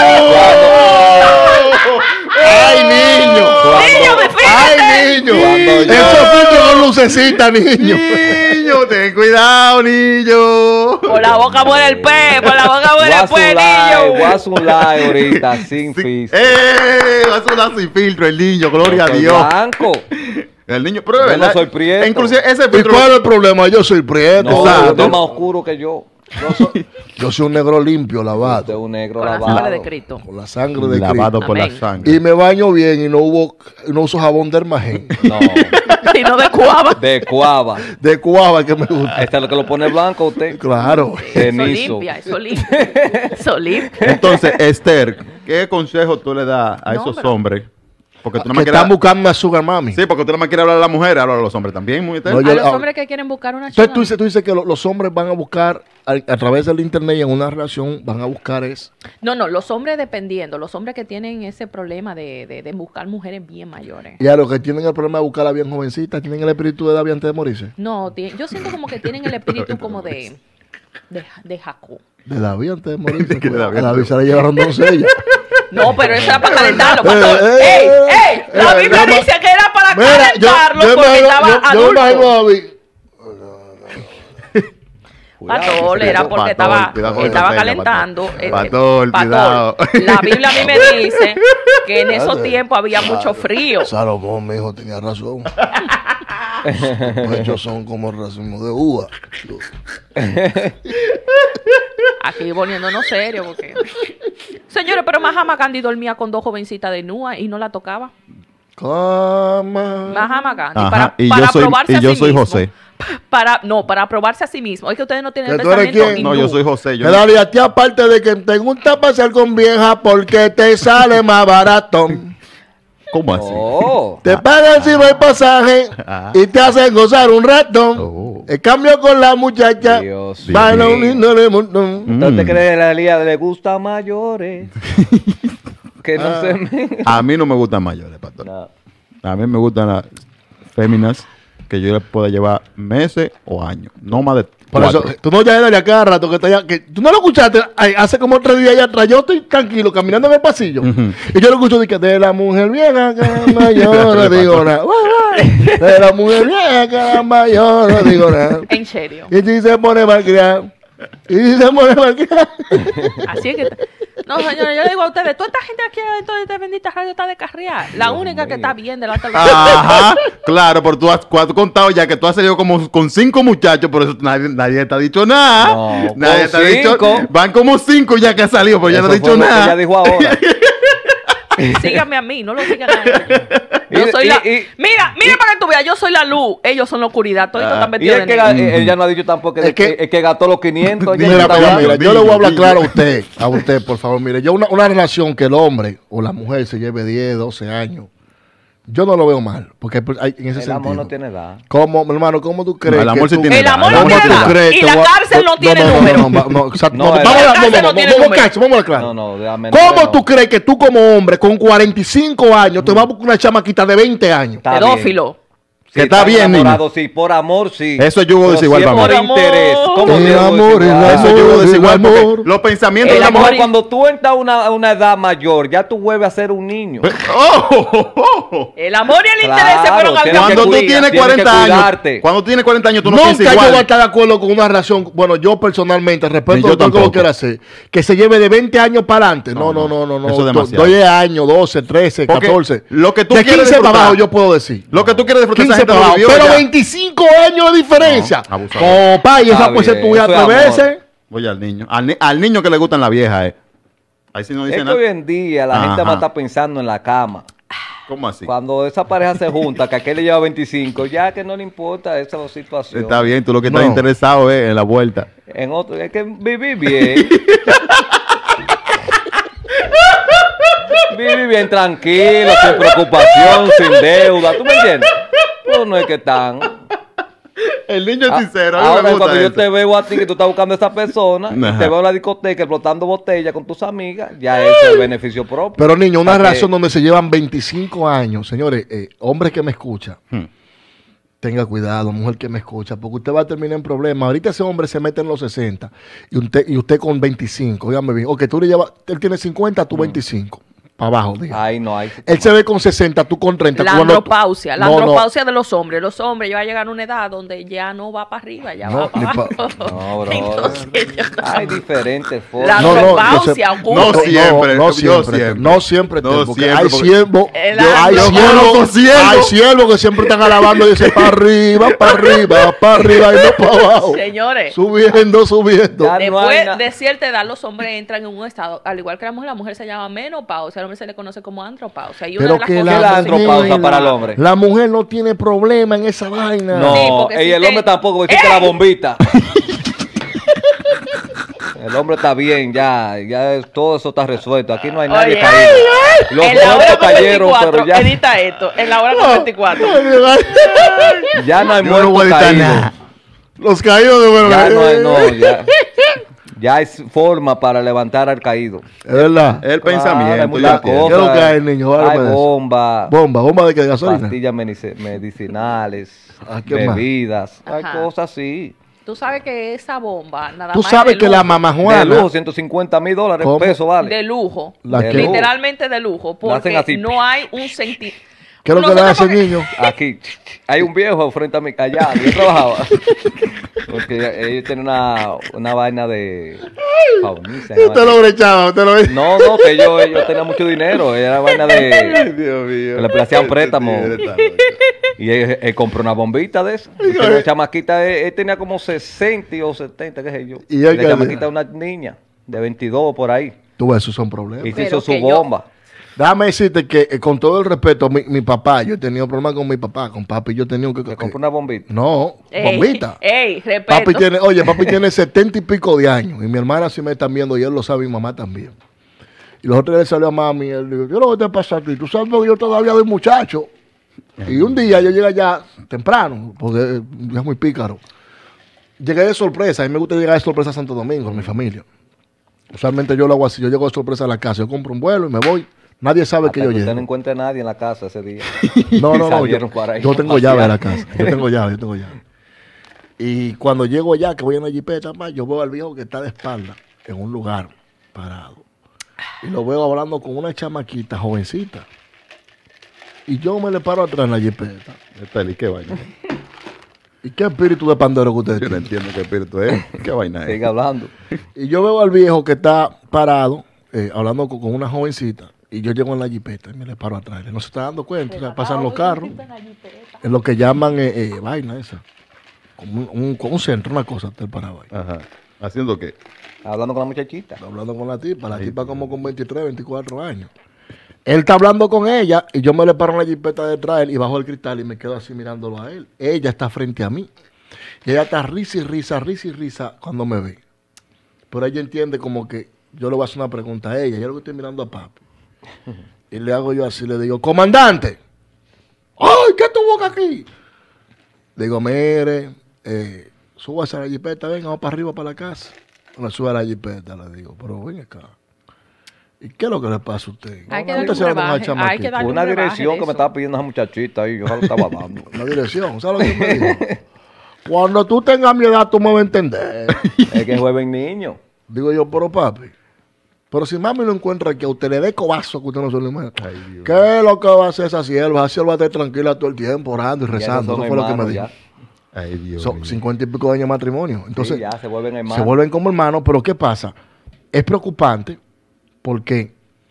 ¡Ay, niño! ¡Niño, defínete! ¡Ay, niño! Eso filtro con lucecita, niño. Niño, ten cuidado, niño. Por la boca muere el pez, por la boca muere el pez, niño. Voy a hacer un live ahorita, sin sí. filtro. ¡Eh! Va a hacer una sin filtro el niño, gloria no a Dios. Blanco. El niño, pero yo ¿verdad? no soy prieto. Inclusive ese filtro... ¿Y cuál es el problema? Yo soy prieto. No, usted es más oscuro que yo. Yo soy, yo soy un negro limpio, lavado. Usted es un negro con lavado. Con la sangre de Cristo. Con la sangre de lavado Cristo. por Amén. la sangre. Y me baño bien y no hubo, no uso jabón de Hermagén. No. Y no de cuava. De cuava. De cuava que me gusta. Este es lo que lo pone blanco usted. Claro. Eso limpia, eso limpia. Eso limpia. Entonces, Esther, ¿qué consejo tú le das a No, esos pero... hombres? Porque tú no que me están quieres... buscando a Sugar Mami. Sí, porque tú no me quieres hablar de la mujer, habla de los hombres también, muy No, yo, a los a, hombres que quieren buscar una entonces chula. tú dices, tú dices que lo, los hombres van a buscar, a, a través del internet y en una relación, van a buscar es... No, no, los hombres dependiendo, los hombres que tienen ese problema de, de, de buscar mujeres bien mayores. Y a los que tienen el problema de buscar a bien jovencita, tienen el espíritu de David antes de morirse. No, yo siento como que tienen el espíritu como de, de, de Jacob. De David antes de morirse. Que de David a David se la llevaron doncellas. No, pero eso era para calentarlo, pastor. ¡Ey, ey! ey la eh, Biblia eh, dice que era para mira, calentarlo yo, yo porque imagino, estaba yo, adulto. Yo me imagino a David. Pastor, era porque estaba, estaba calentando. Pastor, cuidado. La Biblia a mí me dice que en esos tiempos había mucho frío. Salomón, mi hijo, tenía razón. Los hechos son como racimo de uva. Aquí poniéndonos serio, porque... Señores, pero Mahama Gandhi dormía con dos jovencitas de Nua y no la tocaba. Cama. Mahama Gandhi, Ajá, para, y para yo soy, probarse y a yo sí soy mismo. José. Para, no, para probarse a sí mismo. Es que ustedes no tienen el ¿Que tú eres pensamiento quién? No, hindú. yo soy José. Yo Pero y a ti, aparte de que te gusta pasear con vieja porque te sale más barato. ¿Cómo así? Oh. Te pagan si va el pasaje Ah. y te hacen gozar un rato. Oh. El cambio con la muchacha. Dios Baila mío. un lindo de montón. Mm. ¿Usted cree que la liga le gusta mayores? Que no se me... A mí no me gustan mayores, pastor. No. A mí me gustan las féminas que yo les pueda llevar meses o años. No más de Por eso, cuatro. tú no ya eres de cada rato que, te haya- que tú no lo escuchaste ay, hace como tres días allá atrás. Yo estoy tranquilo caminando en el pasillo Ujú. y yo lo escucho de que de la mujer vieja que la mayor no digo nada. Guay, guay. De la mujer vieja que la mayor no digo nada. En serio. Y si se pone malcriado. Y si se pone malcriado. Así es que... No, señores, yo le digo a ustedes, toda esta gente aquí adentro de esta bendita radio está de carrear. La única que está bien delante de los... Ajá, claro, pero tú has, tú has contado ya que tú has salido como con cinco muchachos, por eso nadie, nadie te ha dicho nada. No, nadie con te ha dicho. cinco. Van como cinco ya que ha salido, pero ya no Eso ha fue dicho lo que nada. ella dijo ahora. Síganme a mí, no lo sigan a ellos. Yo Y- soy y- la... y- mira, mira para que tú veas, yo soy la luz, ellos son la oscuridad, todos Ah. están Y metidos es en que negro. ga- eh, ella no ha dicho tampoco Es que, que- que, que gastó los quinientos. ella Mira, está pero hablando. mira, yo Dillo, le voy a hablar dillo. claro a usted, a usted, por favor. Mire, yo una, una relación que el hombre o la mujer se lleve diez, doce años, yo no lo veo mal, porque pues, hay- en ese El sentido. amor no tiene edad. ¿Cómo, mi hermano, cómo tú crees? No, el amor que sí tú- tiene El edad, amor el no amor tiene tiene edad. edad. Y Te la voy a- cárcel no tiene no, número. No, no, no, no, exacto. No, Vamos el- a La hablar- cárcel vamos, no vamos, tiene vamos, número. cacho, vamos a aclarar. No, no, déjame. ¿Cómo no. tú crees que tú como hombre con cuarenta y cinco años te vas a buscar una chamaquita de veinte años? Está Pedófilo. Que está bien, niño. enamorado, sí, por amor, sí. Eso es yugo Pero desigual si es para por mí. interés. ¿Cómo El es yugo amor, el desigual? Eso es yugo amor, desigual el porque amor. los pensamientos El de la amor mujer. y- Cuando tú entras a una, a una edad mayor, ya tú vuelves a ser un niño. Oh, oh, oh, oh. El amor y el Claro, interés se fueron al tienes Cuando que tú cuidar, tienes tienes que cuarenta años, cuidarte. cuando tú tienes cuarenta años, tú no Nunca piensas yo voy a igual. estar de acuerdo con una relación, bueno, yo personalmente, Ni respeto yo a todo lo que tampoco. quiera hacer, que se lleve de veinte años para adelante. No, No, no, no, no, no. eso es Do- demasiado. doce años, doce, trece, Porque catorce. lo que tú de quieres quince para disfrutar- abajo yo puedo decir. Lo que tú quieres disfrutar, esa quince gente para lo abajo. vivió Pero ya. veinticinco años de diferencia. No, abusador. Compa, y esa Está puede ser bien, tu hija eso es tres amor. veces. Oye, al niño. Al, ni- al niño que le gustan las viejas, eh. Ahí sí no dice Es que nada. hoy en día la gente Ajá. más está pensando en la cama. ¿Cómo así? Cuando esa pareja se junta, que aquel le lleva veinticinco, ya que no le importa esa situación. Está bien, tú lo que estás No. interesado es en la vuelta. En otro, es que vivir bien. Vivir bien tranquilo, sin preocupación, sin deuda. ¿Tú me entiendes? Pues no es que tan. El niño es Ah, sincero. A mí ahora me gusta cuando yo eso. te veo a ti que tú estás buscando a esa persona, y Ajá. te veo en la discoteca explotando botellas con tus amigas, ya eso es beneficio propio. Pero niño, una ¿Para qué? relación donde se llevan veinticinco años, señores, eh, hombre que me escucha, Hmm. tenga cuidado, mujer que me escucha, porque usted va a terminar en problemas. Ahorita ese hombre se mete en los sesenta y usted, y usted con veinticinco, dígame bien, ok, tú le llevas, él tiene cincuenta, tú veinticinco, para abajo, diga. Ay, no, hay. Él se ve con sesenta, tú con treinta. La cuando tú- andropausia, la No, no, andropausia de los hombres. Los hombres ya va a llegar a una edad donde ya no va para arriba, ya No, va para ni pa- abajo. No, bro. Entonces, ya- Hay diferentes La formas. No, no, andropausia yo sé- ocurre. No siempre, no yo siempre, siempre. no siempre, No porque siempre, hay porque- siervos, El hay andro- siervos, conozco siervos. hay siervos que siempre están alabando y dicen para arriba, para arriba, para arriba y no para abajo, Señores, subiendo, subiendo. Ya no después hay na- de cierta edad los hombres entran en un estado, al igual que la mujer, la mujer se llama menopausia, al hombre se le conoce como andropausia. Y una Pero de las que cosas ¿Qué es la, la andropausia mujer- para el hombre? La mujer no tiene problema en esa vaina. No, Sí, porque y si el te- hombre tampoco, porque existe la bombita. El hombre está bien, ya, ya es- todo eso está resuelto. Aquí no hay nadie Oye, caído. Los en la hora muertos con cayeron, veinticuatro, pero ya, edita esto, en la hora con veinticuatro. ya no hay Yo no voy a muertos editar caídos. nada. Los caídos de verdad. Ya no hay, no, ya. Ya hay forma para levantar al caído. Es verdad. El Claro, pensamiento. hay yo muchas entiendo. ¿Qué es lo que hay, niño? Háblame Hay de eso. bomba, Bomba, bomba de qué, de gasolina. pastillas medici- medicinales, Ah, ¿qué más? bebidas, hay Ajá. cosas así. Tú sabes que esa bomba, nada Tú más sabes de que la lujo, mamá De Juana, lujo, ciento cincuenta mil dólares, ¿Cómo? pesos, vale. de lujo, La que- literalmente de lujo, La hacen porque así. no hay un senti ¿Qué es lo que le hace el niño? Aquí, hay un viejo frente a mi allá, yo trabajaba. Porque ellos tienen una, una vaina de fauniza. Usted lo brechaba, usted lo No, no, que ellos, ellos tenían mucho dinero. Era vaina de... Dios mío. Que le hacían préstamos. Y él, él compró una bombita de eso. Y la chamaquita, él, él tenía como sesenta o setenta, qué sé yo. Y, y la chamaquita es una niña de veintidós por ahí. Tú ves, esos son problemas. Y se hizo su bomba. Yo... Déjame decirte que, eh, con todo el respeto, mi, mi papá, yo he tenido problemas con mi papá, con papi, yo he tenido que... ¿Le compró una bombita? No, ey, bombita. Ey, respeto. Papi tiene, oye, papi tiene setenta y pico de años, y mi hermana sí me están viendo, y él lo sabe, y mi mamá también. Y los otros días salió a mami, y él dijo, yo lo que te pasa a ti, tú sabes que yo todavía soy muchacho. Y un día yo llegué allá temprano, porque es muy pícaro. Llegué de sorpresa, a mí me gusta llegar de sorpresa a Santo Domingo, con mi familia. Usualmente yo lo hago así, yo llego de sorpresa a la casa, yo compro un vuelo y me voy. Nadie sabe Hasta que yo que llego. usted no encuentra a nadie en la casa ese día. No, no, no, yo, yo, yo tengo llave en la casa, yo tengo llave, yo tengo llave. Y cuando llego allá, que voy en la jipeta, yo veo al viejo que está de espalda en un lugar parado. Y lo veo hablando con una chamaquita jovencita. Y yo me le paro atrás en la jipeta. ¿Y qué vaina? ¿Y qué espíritu de pandero que usted tiene? Yo no entiendo qué espíritu es. ¿Qué vaina es? Sigue hablando. Y yo veo al viejo que está parado, eh, hablando con, con una jovencita. Y yo llego en la jipeta y me le paro atrás. Él no se está dando cuenta. O sea, pasan los carros. Es lo que llaman eh, eh, vaina esa. Como un, un, un centro, una cosa, está parado ahí. Ajá. ¿Haciendo qué? Hablando con la muchachita. Está hablando con la tipa. La tipa como con veintitrés, veinticuatro años. Él está hablando con ella y yo me le paro en la jipeta detrás de él y bajo el cristal y me quedo así mirándolo a él. Ella está frente a mí. Y ella está risa y risa, risa y risa cuando me ve. Pero ella entiende como que yo le voy a hacer una pregunta a ella. Yo lo que estoy mirando a papi. Y le hago yo así, le digo, comandante. ¡Ay, qué tu boca aquí! Le digo, mire, eh, súbase a la jipeta, venga, vamos para arriba para la casa. Me sube a la jipeta, le digo, pero ven acá. ¿Y qué es lo que le pasa a usted? Hay que darle un brebaje, hay que darle una un dirección que eso. me estaba pidiendo esa muchachita y yo se lo estaba dando. Una dirección, ¿sabes lo que me dijo? Cuando tú tengas mi edad, tú me vas a entender. Es que jueven niños. Digo yo, pero papi, pero si mami lo encuentra aquí, a usted le dé cobazo que usted no se lo imagina. ¿Qué es lo que va a hacer esa sierva? Esa sierva va a estar tranquila todo el tiempo, orando y rezando. Eso fue lo que me dijo. Ay, Dios Son cincuenta y pico años de matrimonio. Entonces, sí, ya se vuelven hermanos. Se vuelven como hermanos, pero ¿qué pasa? Es preocupante porque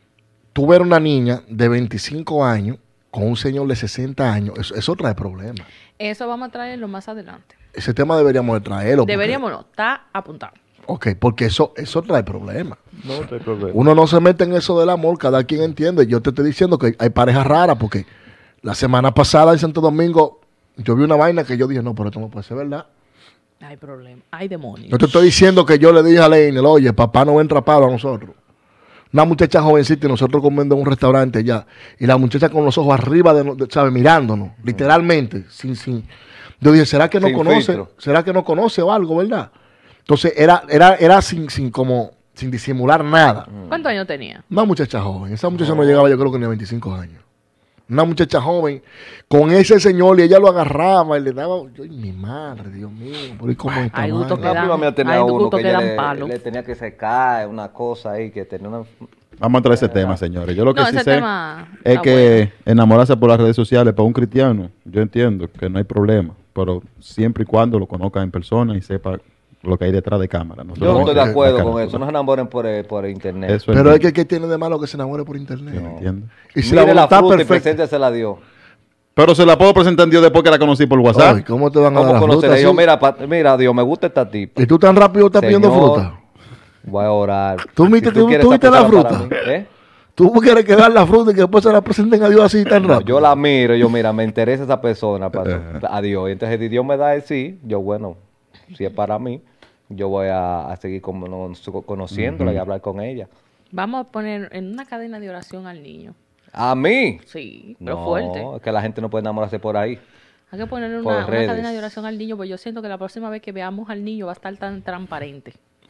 tú ver una niña de veinticinco años con un señor de sesenta años, eso, eso trae problemas. Eso vamos a traerlo más adelante. Ese tema deberíamos de traerlo. Deberíamos no, está apuntado. Ok, porque eso, eso trae problemas. No trae problemas. Uno no se mete en eso del amor, cada quien entiende. Yo te estoy diciendo que hay parejas raras, porque la semana pasada en Santo Domingo yo vi una vaina que yo dije, no, pero esto no puede ser verdad. Hay problema, hay demonios. Yo te estoy diciendo que yo le dije a Leiner, oye, papá no va a entrar palo a nosotros. Una muchacha jovencita y nosotros comiendo en un restaurante allá. Y la muchacha con los ojos arriba, de, de ¿sabes? Mirándonos, literalmente. Sin, sin. Yo dije, ¿será que no Sin conoce? filtro. ¿Será que no conoce o algo, verdad? Entonces era, era, era sin, sin como, sin disimular nada. ¿Cuántos años tenía? Una muchacha joven. Esa muchacha no, no llegaba, yo creo que ni a veinticinco años. Una muchacha joven con ese señor y ella lo agarraba y le daba, yo, mi madre, Dios mío, por ahí como esta Hay gusto vaina. que dan, La prima mía tenía hay uno gusto que que ella dan le, palo. le tenía que secar una cosa ahí, que tenía una... Vamos a entrar a ese tema, señores. Yo lo que No, sí ese sé tema es está que enamorarse por las redes sociales para un cristiano, yo entiendo que no hay problema, pero siempre y cuando lo conozcan en persona y sepa lo que hay detrás de cámara. No Yo no estoy de que- acuerdo acá con no. eso. No se enamoren por, eh, por internet. Eso Pero es es que ¿qué tiene de malo que se enamore por internet? yo no entiendo. Y si Mire la la voluntad fruta y perfecta. presente se la dio. Pero se la puedo presentar en Dios después que la conocí por WhatsApp. Ay, ¿cómo te van a dar ¿Cómo la fruta? conoceré yo? así? Mira, pa- mira, Dios, me gusta esta tipa. Y tú tan rápido estás pidiendo Señor, fruta. Voy a orar. ¿Tú viste- tú- quieres tú viste la apuntarla fruta? para mí, ¿eh? Tú quieres que dar la fruta y que después se la presenten a Dios así tan No, rápido. yo la miro, yo mira, me interesa esa persona, pastor. A Dios. Y entonces si Dios me da el sí, yo bueno, si es para mí, yo voy a, a seguir como- conociéndola y hablar con ella. Vamos a poner en una cadena de oración al niño. ¿A mí? Sí, pero No, fuerte. es que la gente no puede enamorarse por ahí. Hay que poner por una, una redes. cadena de oración al niño, porque yo siento que la próxima vez que veamos al niño va a estar tan transparente.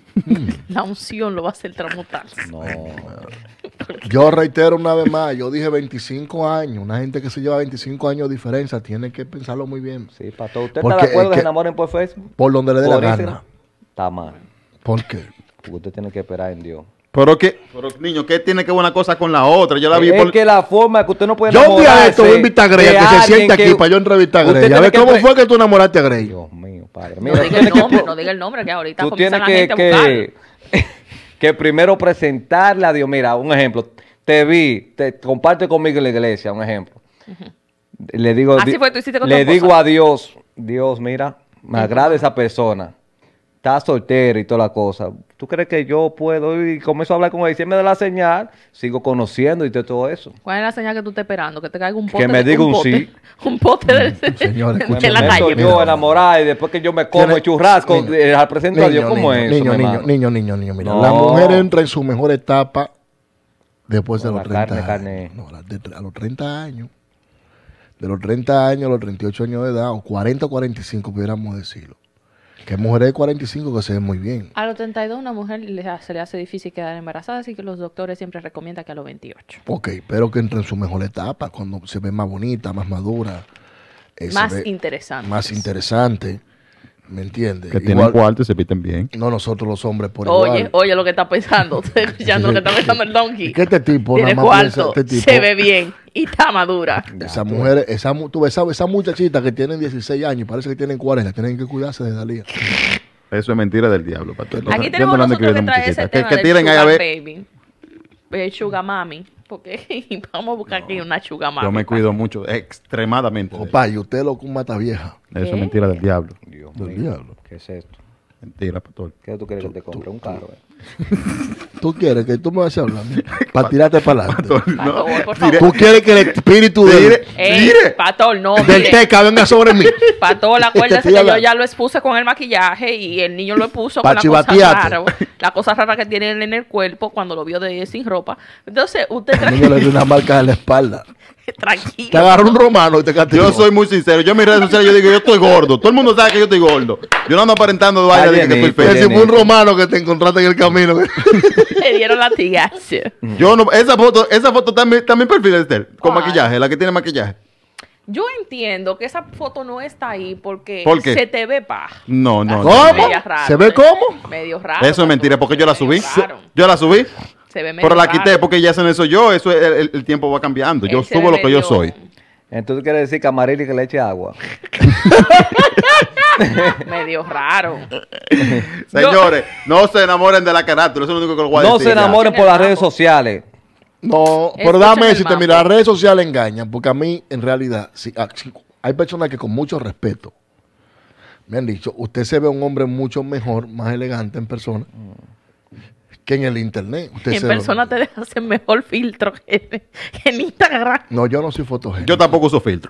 La unción lo va a hacer transmutar. No. Yo reitero una vez más, yo dije veinticinco años. Una gente que se lleva veinticinco años de diferencia tiene que pensarlo muy bien. Sí, pastor. ¿Usted Porque está de acuerdo es que se que- enamoren por Facebook? Por donde le dé la ¿Por gana. Instagram? Está mal. ¿Por qué? Porque usted tiene que esperar en Dios. Pero que, pero niño, ¿qué tiene que ver una cosa con la otra? Yo la vi es por... que la forma que usted no puede yo un día de esto voy a invitar a Grey que se siente aquí para yo entrevistar a Grey. A ver cómo fue que tú enamoraste a Grey. Dios mío, padre. Mira, no diga el nombre, no diga el nombre, que ahorita tú comienza tienes la que, gente a buscarlo. que, que primero presentarle a Dios. Mira, un ejemplo. Te vi, te comparte conmigo en la iglesia, un ejemplo. Uh-huh. Le digo, Así fue, tú hiciste con le tu digo esposa. a Dios, Dios, mira, me agrada esa persona. Está soltera y toda la cosa. ¿Tú crees que yo puedo? Y comienzo a hablar con él. Si él me da la señal, sigo conociendo y todo eso. ¿Cuál es la señal que tú estás esperando? Que te caiga un pote. Que me diga un, un sí. Un pote del, Señor, de la calle. Yo enamorada y después que yo me como el churrasco, niño, eh, al presento a Dios, ¿cómo niño, es niño, eso, niño, niño, niño, niño, mira. No. La mujer entra en su mejor etapa después de No, los la treinta carne, años. carne. No, la de- a los treinta años. De los treinta años a los treinta y ocho años de edad, o cuarenta o cuarenta y cinco, pudiéramos decirlo. Que hay mujeres de cuarenta y cinco que se ven muy bien. A los treinta y dos una mujer le, se le hace difícil quedar embarazada, así que los doctores siempre recomiendan que a los veintiocho. Ok, pero que entre en su mejor etapa, cuando se ve más bonita, más madura. eh, se Más ve interesante. Más interesante. ¿Me entiendes? Que tienen Igual- cuarto y se piten bien. No nosotros los hombres por Oye, igual. oye lo que está pensando. Estoy escuchando lo que está pensando el donkey. Que este tipo Tiene nada más piensa, cuarto, este tipo- se ve bien y está madura. Esa mujer, esa, mu- tú ves, esa, esa muchachita que tienen dieciséis años, parece que tienen cuarenta, tienen que cuidarse de Dalí. Eso es mentira del diablo. Pastor. Aquí Yo tenemos no ando nosotros que escribiendo traer ese muchachitas. tema Que, que del tiren ahí a sugar ver. baby. El sugar mami. Porque vamos a buscar aquí una sugar mami. Yo me cuido mucho, extremadamente. de Opa, y usted lo con mata vieja. Eso es ¿Qué? mentira del diablo. Dios Del mío, diablo. ¿qué es esto? Mentira, pastor. ¿Qué tú quieres que te compre? Un carro, eh. ¿Tú quieres que tú me vas a hablar? Para tirarte para adelante. Pastor, Pastor, por Tire- favor. ¿Tú quieres que el espíritu del, Tire- Ey, Mire. Pastor, no, del mire. teca venga sobre mí? Pastor, acuérdese Estoy que yo hablando. ya lo expuse con el maquillaje y el niño lo expuso Pa' con la cosa chivatearte. rara. La cosa rara que tiene él en el cuerpo cuando lo vio de sin ropa. Entonces, usted El niño le dio una marca en la espalda. tranquilo. Te agarró un romano y te castigó. Yo soy muy sincero. Yo en mis redes sociales yo digo, yo estoy gordo. Todo el mundo sabe que yo estoy gordo. Yo no ando aparentando de vaina de que estoy Llenito, Que feliz. si fue un romano que te encontraste en el camino. Le dieron latigazo. Yo no, esa foto, esa foto también, también perfil de Esther, con ¿Cuál? maquillaje, la que tiene maquillaje. Yo entiendo que esa foto no está ahí porque ¿Por qué? se te ve paja. No, no. ¿Cómo? no. Media raro, ¿Se ve ¿eh? cómo? Medio raro. Eso es mentira, porque yo la subí. Medio raro. Yo la subí, Se ve medio pero la raro. quité porque ya se me soy yo. Eso es, el, el- el tiempo va cambiando. Yo Él se subo ve lo que yo medio- soy. Entonces quiere decir que a Marily que le eche agua. Medio raro. Señores, no se enamoren de la carátula. Eso es lo único que les voy a No decir. se ya. enamoren por las redes Mambo. sociales. No, pero Escuchen dame el decirte, mambo. mira, las redes sociales engañan, porque a mí, en realidad, sí, ah, sí, hay personas que con mucho respeto me han dicho, usted se ve un hombre mucho mejor, más elegante en persona, que en el internet. Usted En se ve- persona te hacen mejor filtro que, que en Instagram. No, yo no soy fotogénico. Yo tampoco uso filtro.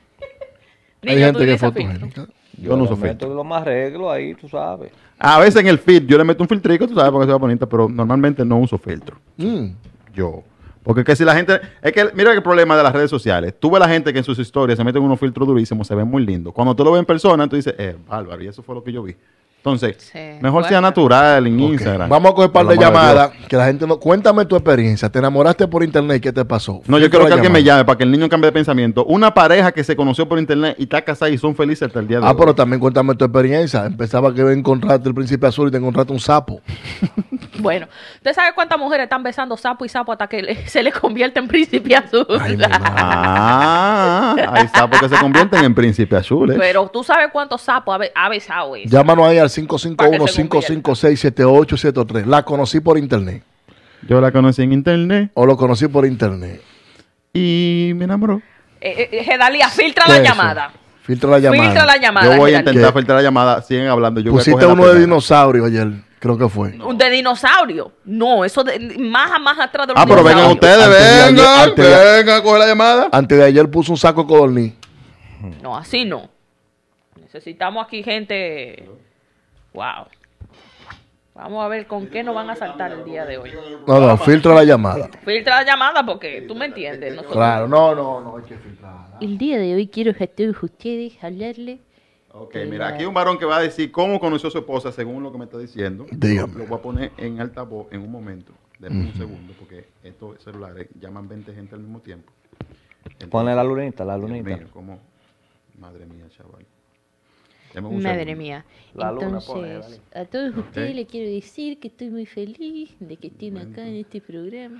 Hay Niño, tú gente que es utilizas filtro. fotogénica. Yo no uso le meto filtro. lo más arreglo ahí, tú sabes. A veces en el feed yo le meto un filtrico, tú sabes, porque se ve bonita, pero normalmente no uso filtro. Mm. Yo. Porque es que si la gente... Es que mira el problema de las redes sociales. Tú ves la gente que en sus historias se meten unos filtros durísimos, se ven muy lindos. Cuando tú lo ves en persona, tú dices, eh, bárbaro, y eso fue lo que yo vi. Entonces, Sí, mejor bueno. sea natural en Ok. Instagram. Vamos a coger un par Por de el amor llamadas, Dios. que la gente no... Cuéntame tu experiencia. ¿Te enamoraste por internet? ¿Qué te pasó? No, yo Filtra quiero la que alguien me llamada. llame para que el niño cambie de pensamiento. Una pareja que se conoció por internet y está casada y son felices hasta el día de Ah, hoy. pero también cuéntame tu experiencia. Empezaba que encontraste el príncipe azul y te encontraste un sapo. Bueno, ¿usted sabe cuántas mujeres están besando sapo y sapo hasta que le- se les convierte en príncipe azul? Ay, mi madre. Ah, ahí está, porque se convierten en príncipes azules. Pero tú sabes cuántos sapos ha, be- ha besado eso. Llámanos ahí al cinco cinco uno, Para que se cinco cinco seis, siete ocho siete tres. La conocí por internet. Yo la conocí en internet O lo conocí por internet. y me enamoró. Eh, eh, Gedalía, filtra ¿Qué la es eso? llamada. Filtra la llamada. Filtra la llamada. Yo voy a Gedalía. intentar ¿Qué? filtrar la llamada. Siguen hablando. Yo voy a Pusiste coger la uno de pegada. dinosaurio ayer, creo que fue. Un de dinosaurio. No, eso de, más, más atrás de los Ah, pero vengan dinosaurios. ustedes, Antes de ayer- vengan, antes de- vengan a coger la llamada. Antes de ayer puso un saco de codorniz. No, así no. Necesitamos aquí gente. Wow. Vamos a ver con qué nos van a saltar el día de hoy. No, no, filtra la llamada. Filtra la llamada porque tú me entiendes. Nosotros- Claro, no, no, no hay que filtrar. El día de hoy quiero a todos ustedes hablarle. Ok, mira, aquí hay un varón que va a decir cómo conoció a su esposa según lo que me está diciendo. Dígame. Lo, lo voy a poner en altavoz en un momento. Denme un segundo, porque estos celulares llaman veinte gente al mismo tiempo. Entonces, Ponle la lunita, la Dios lunita. mío, cómo- Madre mía, chaval. Madre mía. La luna, Entonces, pone, dale. a todos Ok. ustedes les quiero decir que estoy muy feliz de que estén acá en este programa.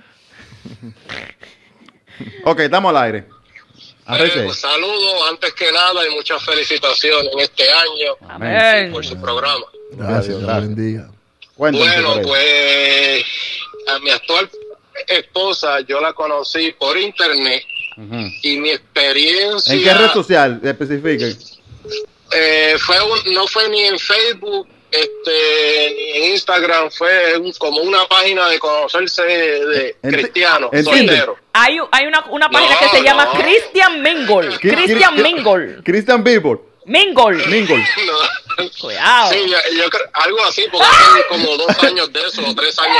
Ok, estamos al aire. A Eh, pues, saludos antes que nada y muchas felicitaciones en este año Amén. por su programa. Gracias, Dios gracias. bendiga. Cuéntanos, Bueno, por ahí. pues a mi actual esposa yo la conocí por internet Ujú. y mi experiencia ¿En qué red social especifique? eh, fue un- no fue ni en Facebook este ni en Instagram, fue un- como una página de conocerse de En ti- cristianos en Tinder. solteros. Hay, hay una, una página No, que se llama no. Christian Mingle. ¿Qué- Christian qué- Mingle. Christian Bieber. Mingle. Mingle. No. Cuidado. Sí, yo, yo creo, algo así, porque hace como dos años de eso, o tres años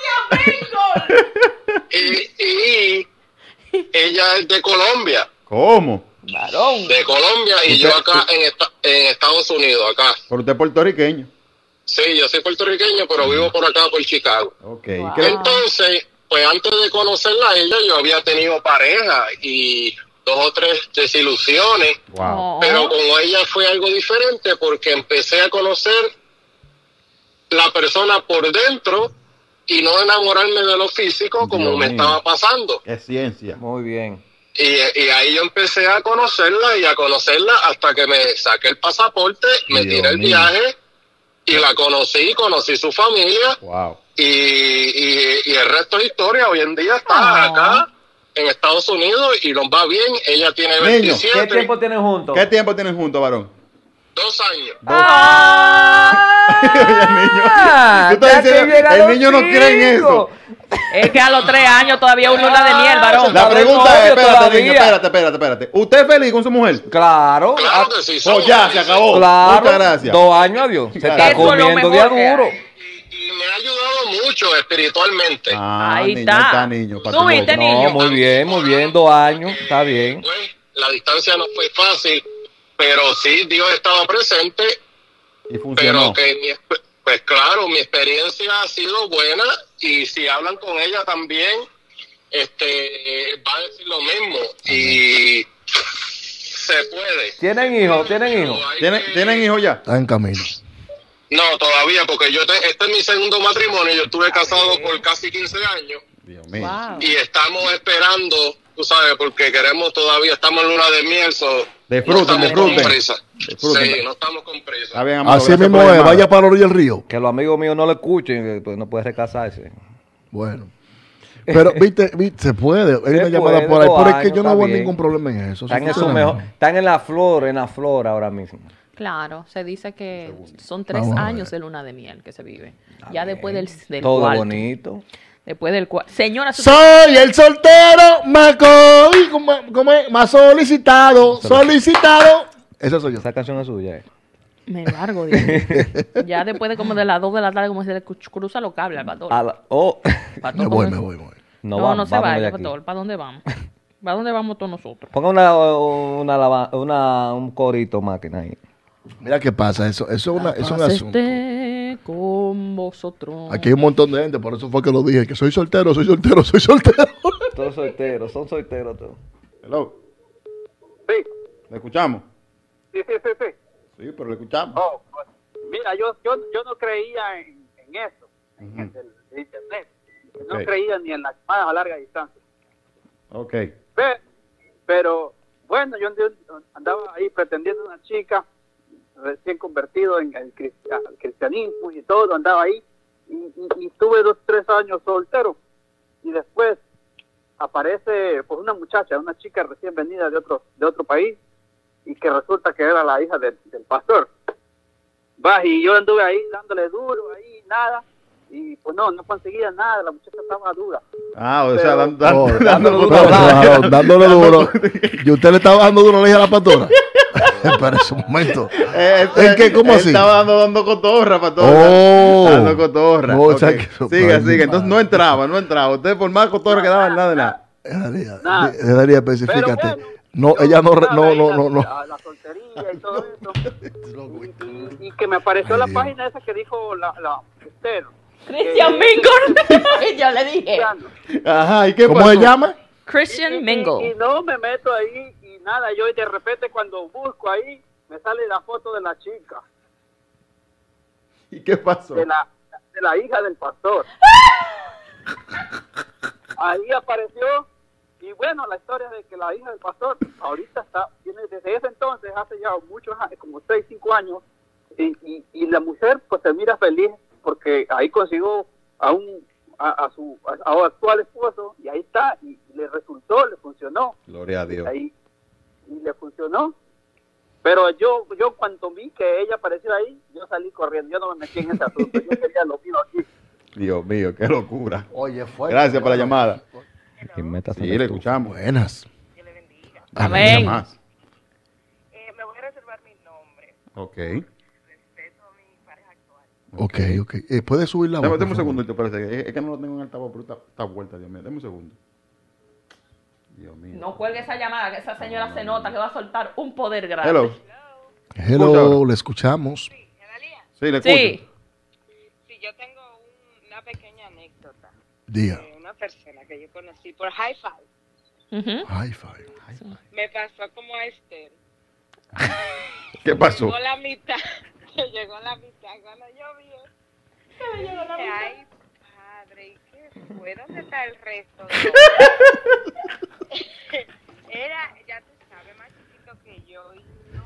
de eso. Y, y ella es de Colombia, ¿Cómo? Varón. de Colombia, y Usted- yo acá en, esta- en Estados Unidos, acá. Pero usted es puertorriqueño. Sí, yo soy puertorriqueño, pero vivo por acá, por Chicago. Ok. Wow. ¿Y qué le- Entonces, pues antes de conocerla a ella, yo había tenido pareja y dos o tres desilusiones. Wow. Oh. Pero con ella fue algo diferente porque empecé a conocer la persona por dentro y no enamorarme de lo físico como Dios me mío. estaba pasando. Qué ciencia. Muy bien. Y, y ahí yo empecé a conocerla y a conocerla hasta que me saqué el pasaporte, me Dios tiré el mío. viaje y la conocí, conocí su familia Wow. y, y, y el resto es historia. Hoy en día está Ah. acá en Estados Unidos y nos va bien. Ella tiene Niño, veintisiete, ¿Qué tiempo tienen juntos? ¿Qué tiempo tienen juntos, varón? dos años. Ah, Tú estás ya que diciendo, llegan el los niño no cree en eso. es que a los tres años todavía un luna de miel, varón. La Está de pregunta es, novio espérate, todavía. niño, espérate, espérate, espérate. ¿Usted es feliz con su mujer? Claro. Claro ah, que sí. Oh, somos ya, se felices. acabó. Claro. Muchas gracias. Dos años, adiós. Se está Eso es lo comiendo día mejor que duro. hay. Y, y me ha ayudado mucho espiritualmente. Ah, Ahí niño, está. está niño. pa' Tú tu viste, loco. niño. No, muy bien, muy bien. Dos años. Está bien. Pues, la distancia no fue fácil, pero sí, Dios estaba presente. Y funcionó. Pero que, mi, exp- pues claro, mi experiencia ha sido buena y si hablan con ella también, este, va a decir lo mismo. Y se puede. ¿Tienen hijos? ¿Tienen hijos? Hay ¿Tienen, que- ¿Tienen hijos ya? Está en camino. No, todavía, porque yo te- este es mi segundo matrimonio. Yo estuve casado por casi quince años. Dios mío. Wow. Y estamos esperando, tú sabes, porque queremos todavía, estamos en luna de miel, so, Disfruten, no estamos disfruten. con prisa. Disfruten. Sí, no estamos con prisa. Está bien, amor, Así gracias mismo por la es, llamada. vaya para la orilla del río. Que los amigos míos no lo escuchen, que, pues no puede recasarse. Bueno. Pero, viste, viste, se puede. Hay una Se llamada puede, por ahí. dos Pero es que años, yo no está veo bien. ningún problema en eso. Están Eso en su funciona mejor, bien. están en la flor, en la flor ahora mismo. Claro, se dice que son tres Vamos a años ver. de luna de miel que se vive. Ya después del, del Todo cuarto. bonito. Después del cuarto. Señora, su- Soy el soltero más, co- ¿cómo- cómo es? Más solicitado. Solicitado. Ese soy yo. Esa canción es suya. eh. me largo. Dios. Ya después de como de las dos de la tarde, como se le cruza los cables al pastor. A la- oh. Pastor, Me voy, ¿dónde- me voy, me voy. No, No, vamos, no se vámonos de vaya, aquí. pastor. ¿Para dónde vamos? ¿Para dónde vamos todos nosotros? Ponga una, una, lava- una, un corito máquina ahí. Mira qué pasa. Eso, eso es, una, es un Paz asunto. esté con vosotros. Aquí hay un montón de gente, por eso fue que lo dije, que soy soltero, soy soltero, soy soltero. Todos solteros, son solteros todos. Hello. Sí, ¿Le escuchamos? sí, sí, sí, sí. Sí, pero le escuchamos. Oh, pues, mira, yo, yo, yo no creía en, en eso, en Ujú. el, el internet. No Ok. creía ni en las llamadas a larga distancia. Ok. Pe- Pero, bueno, yo andé- andaba ahí pretendiendo una chica, recién convertido en el cristi- al cristianismo y todo, andaba ahí. Y, y, y tuve dos, tres años soltero. Y después aparece pues una muchacha, una chica recién venida de otro, de otro país, y que resulta que era la hija del, del pastor. Va, y yo anduve ahí dándole duro, ahí nada, y pues no, no conseguía nada, la muchacha estaba dura. Ah, o sea, Pero- dan- dan- Oh, dándole dándole duro. duro. Claro, dándole duro. ¿Y usted le estaba dando duro a la hija de la pastora? Espera un momento. Eh, ¿En qué? ¿Cómo él así? Estaba dando, dando cotorra para todo. Oh. Dando cotorra. No, o Ok. sea que- Siga, siga. Entonces no entraba, no entraba. Usted por más cotorra que daba, nada de nada. Daría, Nada. Daría, específicate. Pero bueno, No, yo ella no, re- estaba no, ahí no, la- no, no. La, la soltería y todo eso. Y, y- y que me apareció Ay, la Dios. página esa que dijo la, la Esther. Christian Eh, Mingle. Ya le dije. cristiano. Ajá, ¿y qué ¿Cómo pasó? se llama? Y, Christian y- y Mingle. no me meto ahí y nada, yo de repente cuando busco ahí, me sale la foto de la chica. ¿Y qué pasó? De la, de la hija del pastor. Ahí apareció, y bueno, la historia de que la hija del pastor ahorita está, tiene desde ese entonces, hace ya muchos años, como seis, cinco años, y, y, y la mujer pues se mira feliz porque ahí consiguió a un a, a su a, a actual esposo, y ahí está, y le resultó, le funcionó. Gloria a Dios. Ahí, y le funcionó. Pero yo, yo cuando vi que ella apareció ahí, yo salí corriendo, yo no me metí en ese asunto, yo quería lo mío aquí. Dios mío, qué locura. Oye, fue. Gracias por la llamada. Sí, le escuchamos. Buenas. Que le bendiga. Amén. Eh, me voy a reservar mi nombre. Ok. Respeto a mi pareja actual. Ok, ok. Eh, ¿Puedes subir la voz? Dame, dame un por favor? segundo, te parece. Es, es que no lo tengo en altavoz, pero está, está vuelta, Dios mío. Dame un segundo. Dios mío. No cuelgue esa llamada, que esa señora se nota que va a soltar un poder grande. Hello. Hello, Escucha. le escuchamos. Sí, Analia. Sí, le escucho. Sí. Sí, yo tengo un- una pequeña anécdota. Diga. De una persona que yo conocí por Hi-Fi. Ujú. Hi-Fi. Me pasó como a Esther. ¿Qué pasó? Llegó la mitad. Que llegó la mitad cuando yo vi eso. Dije, ay, padre, ¿y qué fue? ¿Dónde está el resto? De Era, ya tú sabes, más chiquito que yo y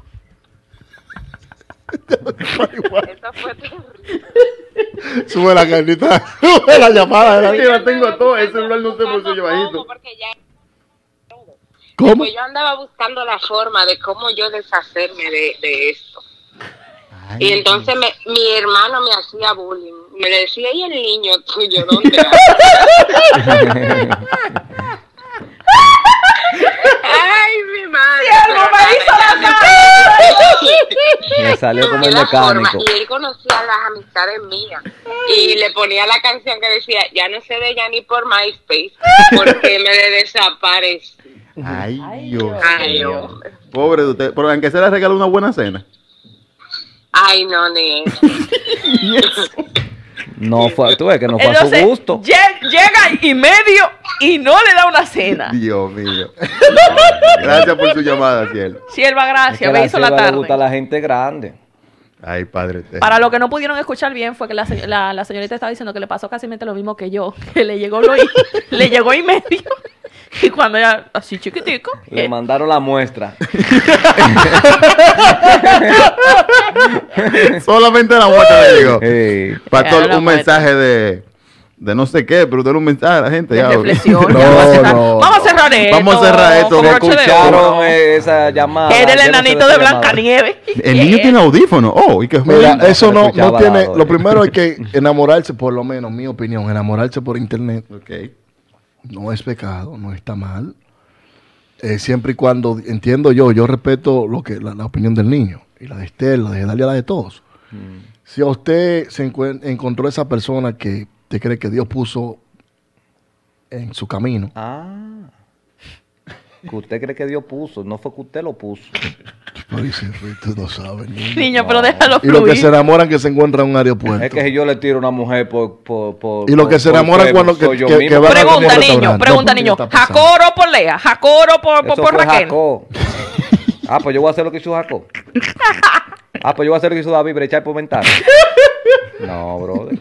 no. Eso fue terrible. Sube la carnita. Sube la llamada. Aquí la tengo todo. El celular no se puso yo bajito. Porque ya... ¿Cómo? Pues yo andaba buscando la forma de cómo yo deshacerme de, de esto. Ay, Y entonces me, mi hermano me hacía bullying. Me decía, ¿y el niño tuyo dónde anda? Ay, mi madre. ¡Siervo, pero me nada, hizo la ya me- Me salió como De el la forma, mecánico. y él conocía las amistades mías y le ponía la canción que decía, ya no sé de ella ni por MySpace porque me le desaparecí. Ay, Ay, Dios. Dios. Ay, Dios. hombre. Pobre de usted. Pero aunque se le regaló una buena cena. Ay, no, ni eso. No fue, tú ves que no fue a Entonces, su gusto. lle- llega y medio y no le da una cena. Dios mío. Gracias por su llamada, cielo. Sierva, Es que gracias, a me la hizo la sierva le gusta a tarde. la gente grande. Ay, padre. Te... Para los que no pudieron escuchar bien, fue que la, se- la, la señorita estaba diciendo que le pasó casi lo mismo que yo, que le llegó lo y, le llegó y medio. Y cuando ella, así chiquitico, Le eh, mandaron la muestra. Solamente la muestra le llegó. Hey. Pastor, Era la un muestra. mensaje de, de no sé qué, pero denle un mensaje a la gente. de ya. reflexión. No, ya vamos, a cerrar, no, vamos a cerrar esto. Vamos a cerrar esto. con Se broche de oro. Escucharon eh, esa llamada. Era el Yo no sé enanito de de esa llamada. Blancanieves. El niño tiene audífono. Oh, y que Mira, No, eso se no, no escuchaba tiene. la- Lo primero es que enamorarse, por lo menos, mi opinión, enamorarse por internet Ok. no es pecado, no está mal. Eh, siempre y cuando, entiendo yo, yo respeto lo que la, la opinión del niño, y la de Estela, la de Dalia, la de todos. Si a usted se encuen- encontró esa persona que te cree que Dios puso en su camino, Ah. Que usted cree que Dios puso, no fue que usted lo puso. pero dice, tú no sabes, niño. Niño, pero déjalo Y los que se fluir. enamoran que se encuentran en un aeropuerto. Es que si yo le tiro a una mujer por... por, por Y los que se por enamoran Facebook, cuando que- soy yo que- mismo. que van a Pregunta, comer niño, restaurante. pregunta, No, ¿qué niño. está pasando? ¿Jacoro por Lea? ¿Jacoro por, por, Eso por fue Raquel? Jacob. Ah, pues yo voy a hacer lo que hizo Jacob. Ah, pues yo voy a hacer lo que hizo David, brechar por ventana. No, brother.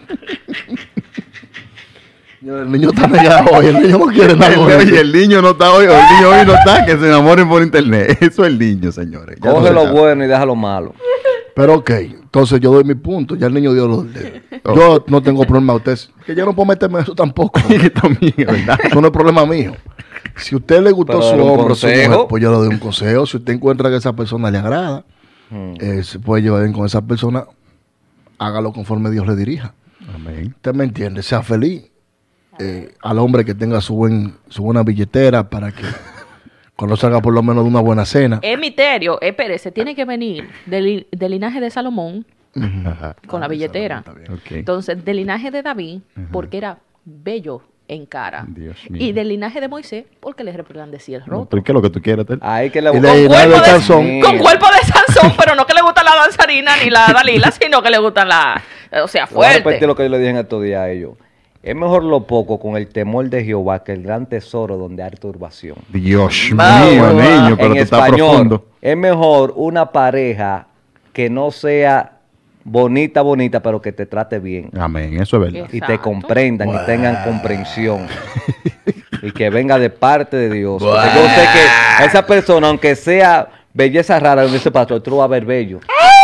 El niño está negado hoy, el niño no quiere nada con Oye, eso. el niño no está hoy, o el niño hoy no está, que se enamoren por internet. Eso es el niño, señores. Ya Coge no lo se sabe. bueno y deja lo malo. Pero ok, entonces yo doy mi punto, ya el niño dio los dedos. Oh. Yo no tengo problema, usted, que yo no puedo meterme en eso tampoco. Que también, es ¿verdad? Eso no es problema mío. Si a usted le gustó Pero su dale un hombre, su consejo. mujer, pues yo le doy un consejo. Si usted encuentra que esa persona le agrada, Hmm. eh, se puede llevar bien con esa persona, hágalo conforme Dios le dirija. Amén. Usted me entiende, sea feliz. Eh, al hombre que tenga su buen su buena billetera para que cuando salga por lo menos de una buena cena. Es misterio, espérese, tiene que venir del, del linaje de Salomón Ajá. con la billetera. Está bien. Ok. Entonces, del linaje de David, porque era bello en cara. Dios mío. Y del linaje de Moisés, porque le resplandecía el No, rostro. pero ¿qué es lo que tú quieres, Tel? Ahí que le Y busca le- un y Con nada cuerpo, de de, calzón. con cuerpo de Sansón, pero no que le gusta la danzarina ni la Dalila, sino que le gustan la, o sea, Voy a repetir fuerte. lo que yo le dije en estos días a ellos. Es mejor lo poco con el temor de Jehová que el gran tesoro donde hay turbación. Dios Vamos, mío, va. niño, pero En tú estás español, profundo. es mejor una pareja que no sea bonita, bonita, pero que te trate bien. Amén, eso es verdad. Y te Exacto. comprendan y tengan comprensión. Y que venga de parte de Dios. Porque yo sé que esa persona, aunque sea belleza rara, dice pastor, tú vas a ver bello.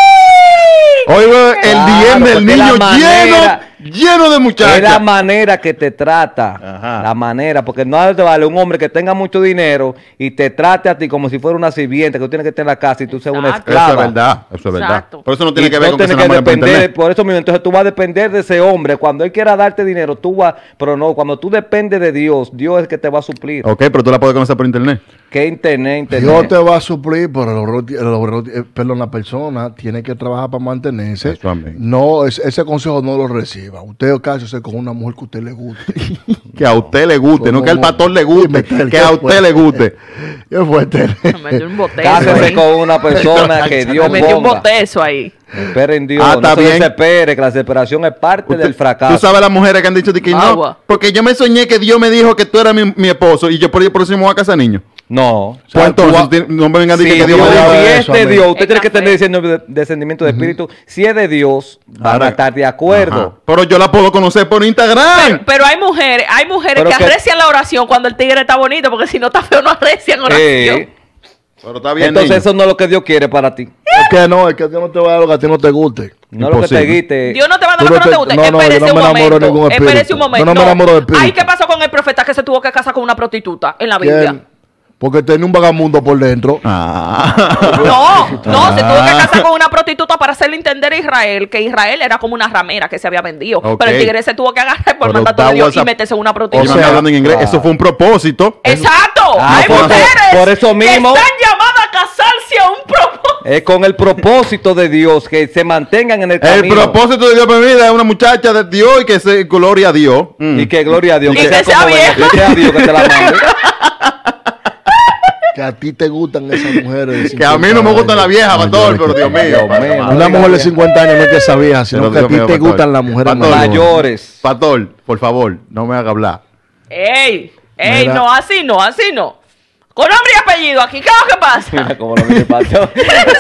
Oiga, el Claro, D M del porque niño la manera- lleno, lleno de Es la muchachas. manera que te trata. Ajá. La manera, porque no te vale un hombre que tenga mucho dinero y te trate a ti como si fuera una sirviente que tú tienes que estar en la casa y tú seas una Exacto. Eso esclava. es verdad, eso es verdad. Exacto. Por eso no tiene Y que ver no con que se tienes que enamoren por depender, internet. por eso mismo, entonces tú vas a depender de ese hombre. Cuando él quiera darte dinero, tú vas, pero no, cuando tú dependes de Dios, Dios es el que te va a suplir. Ok, pero tú la puedes conocer por internet. ¿Qué internet, internet? Dios te va a suplir, pero el obrero ti- el obrero ti- eh, perdón, la persona tiene que trabajar para mantenerse. Eso, amén. No, es- ese consejo no lo reciba. Usted cásese con una mujer que a usted le guste. Que a usted le guste, no que al pastor le guste, Dime, que a usted le guste. Qué fuerte. Me metió un botezo Cásese ahí. con una persona que Me Dios metió un ponga. botezo ahí. Espera en Dios, Ah, no está se bien. desespere, que la desesperación es parte Usted- del fracaso. Tú sabes las mujeres que han dicho de que no, Agua. porque yo me soñé que Dios me dijo que tú eras mi, mi esposo y yo por, por eso me voy a casar, niño. No. Pues sea, tú entonces, vas- ti- no me vengan a decir Si que Dios Dios, me dijo. dijo si eso, es de amén. Dios, usted Es tiene que café. tener diciendo de- descendimiento de espíritu. Si es de Dios, van Ahora- a estar de acuerdo. Ajá. Pero yo la puedo conocer por Instagram. Pero, pero hay mujeres, hay mujeres Pero que, que- arrecian la oración cuando el tigre está bonito, porque si no está feo no arrecian oración. Eh, Pero está bien, entonces niño. eso no es lo que Dios quiere para ti. Es que no, es que Dios no te va a dar lo que a ti no te guste. No lo que te Imposible. guite. Dios no te va a dar Tú lo que no no te te- guste. no, no, yo Espérese no un me enamoro de momento. ningún espíritu. Espérese un momento. Yo no me enamoro de espíritu. Ay, ¿qué pasó con el profeta que se tuvo que casar con una prostituta en la Biblia? ¿Quién? Porque tenía un vagamundo por dentro. Ah. No, no, se tuvo que casar con una prostituta para hacerle entender a Israel que Israel era como una ramera que se había vendido. Ok. Pero el tigre se tuvo que agarrar por Pero mandato de that Dios was y a- meterse en una O prostituta. sea, sea, hablando en inglés, ah. eso fue un propósito. Exacto. Ah, Hay por eso- mujeres por eso mismo- que están llamadas a casarse a un propósito. Es con el propósito de Dios que se mantengan en el El camino. propósito de Dios para mi vida es una muchacha de Dios y que se gloria a Dios. Mm. Y que gloria a Dios. Y que sea como venga, vieja. que sea Dios que te la mande. Que a ti te gustan esas mujeres. de Que a mí no me gustan las viejas, No, pastor, yo- pero Dios mío. Dios pastor, mío. madre. Una mujer de cincuenta años no es que esa vieja, sino Pero que a Dios ti mío, te pastor. gustan las mujeres Pastor. mayores. Mayores. Pastor, por favor, no me haga hablar. Ey, ey, Mira. no, así no, así no. Con nombre y apellido, aquí, ¿qué es lo que pasa? Mira cómo lo mire el pastor.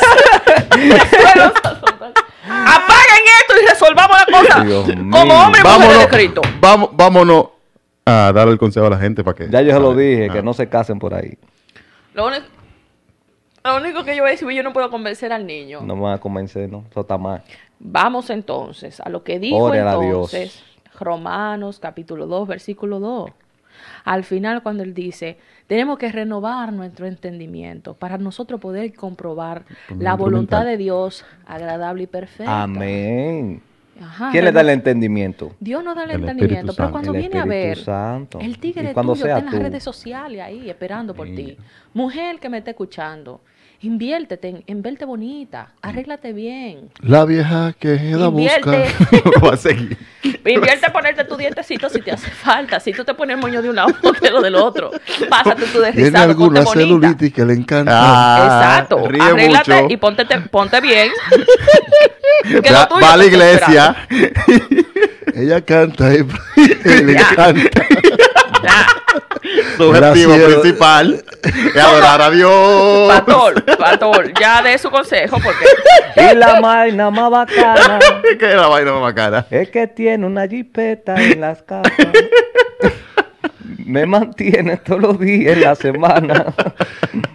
Apaguen esto y resolvamos la cosa Dios como mío. hombre y mujer de Vámonos, Cristo. vamos, vámonos a dar el consejo a la gente para que. Ya yo se lo ¿sabe? dije, Ah. que no se casen por ahí. Lo único, lo único que yo voy a decir, yo no puedo convencer al niño. No me van a convencer, ¿no? Eso está mal. Vamos entonces a lo que dijo Órale a Dios. entonces Romanos capítulo dos, versículo dos. Al final cuando él dice, tenemos que renovar nuestro entendimiento para nosotros poder comprobar la voluntad de Dios agradable y perfecta. Amén. Ajá, ¿Quién le da el reno- entendimiento? Dios nos da el, El entendimiento, Espíritu pero Santo. cuando El viene a Espíritu ver, Santo. el tigre Y cuando tuyo sea está en las tú. redes sociales ahí esperando por ti. Mujer que me está escuchando, inviértete en, en verte bonita, arréglate bien. La vieja que la busca. Invierte, Va a seguir. invierte en ponerte tu dientecito si te hace falta. Si tú te pones el moño de un lado, ponte lo del otro. Pásate tú Tiene desrizado, ponte alguna bonita. celulitis que le encanta. Ah, Exacto, ríe arréglate mucho. y ponte, ponte bien. Que Va, lo tuyo va a la te está iglesia. Ella canta y, y le Ya. encanta. Ya. Su objetivo Gracias. principal es adorar a Dios. Pastor, pastor, ya dé su consejo porque Y la vaina más bacana ¿Qué es la vaina más bacana? es que tiene una jipeta en las casas. Me mantiene todos los días en la semana.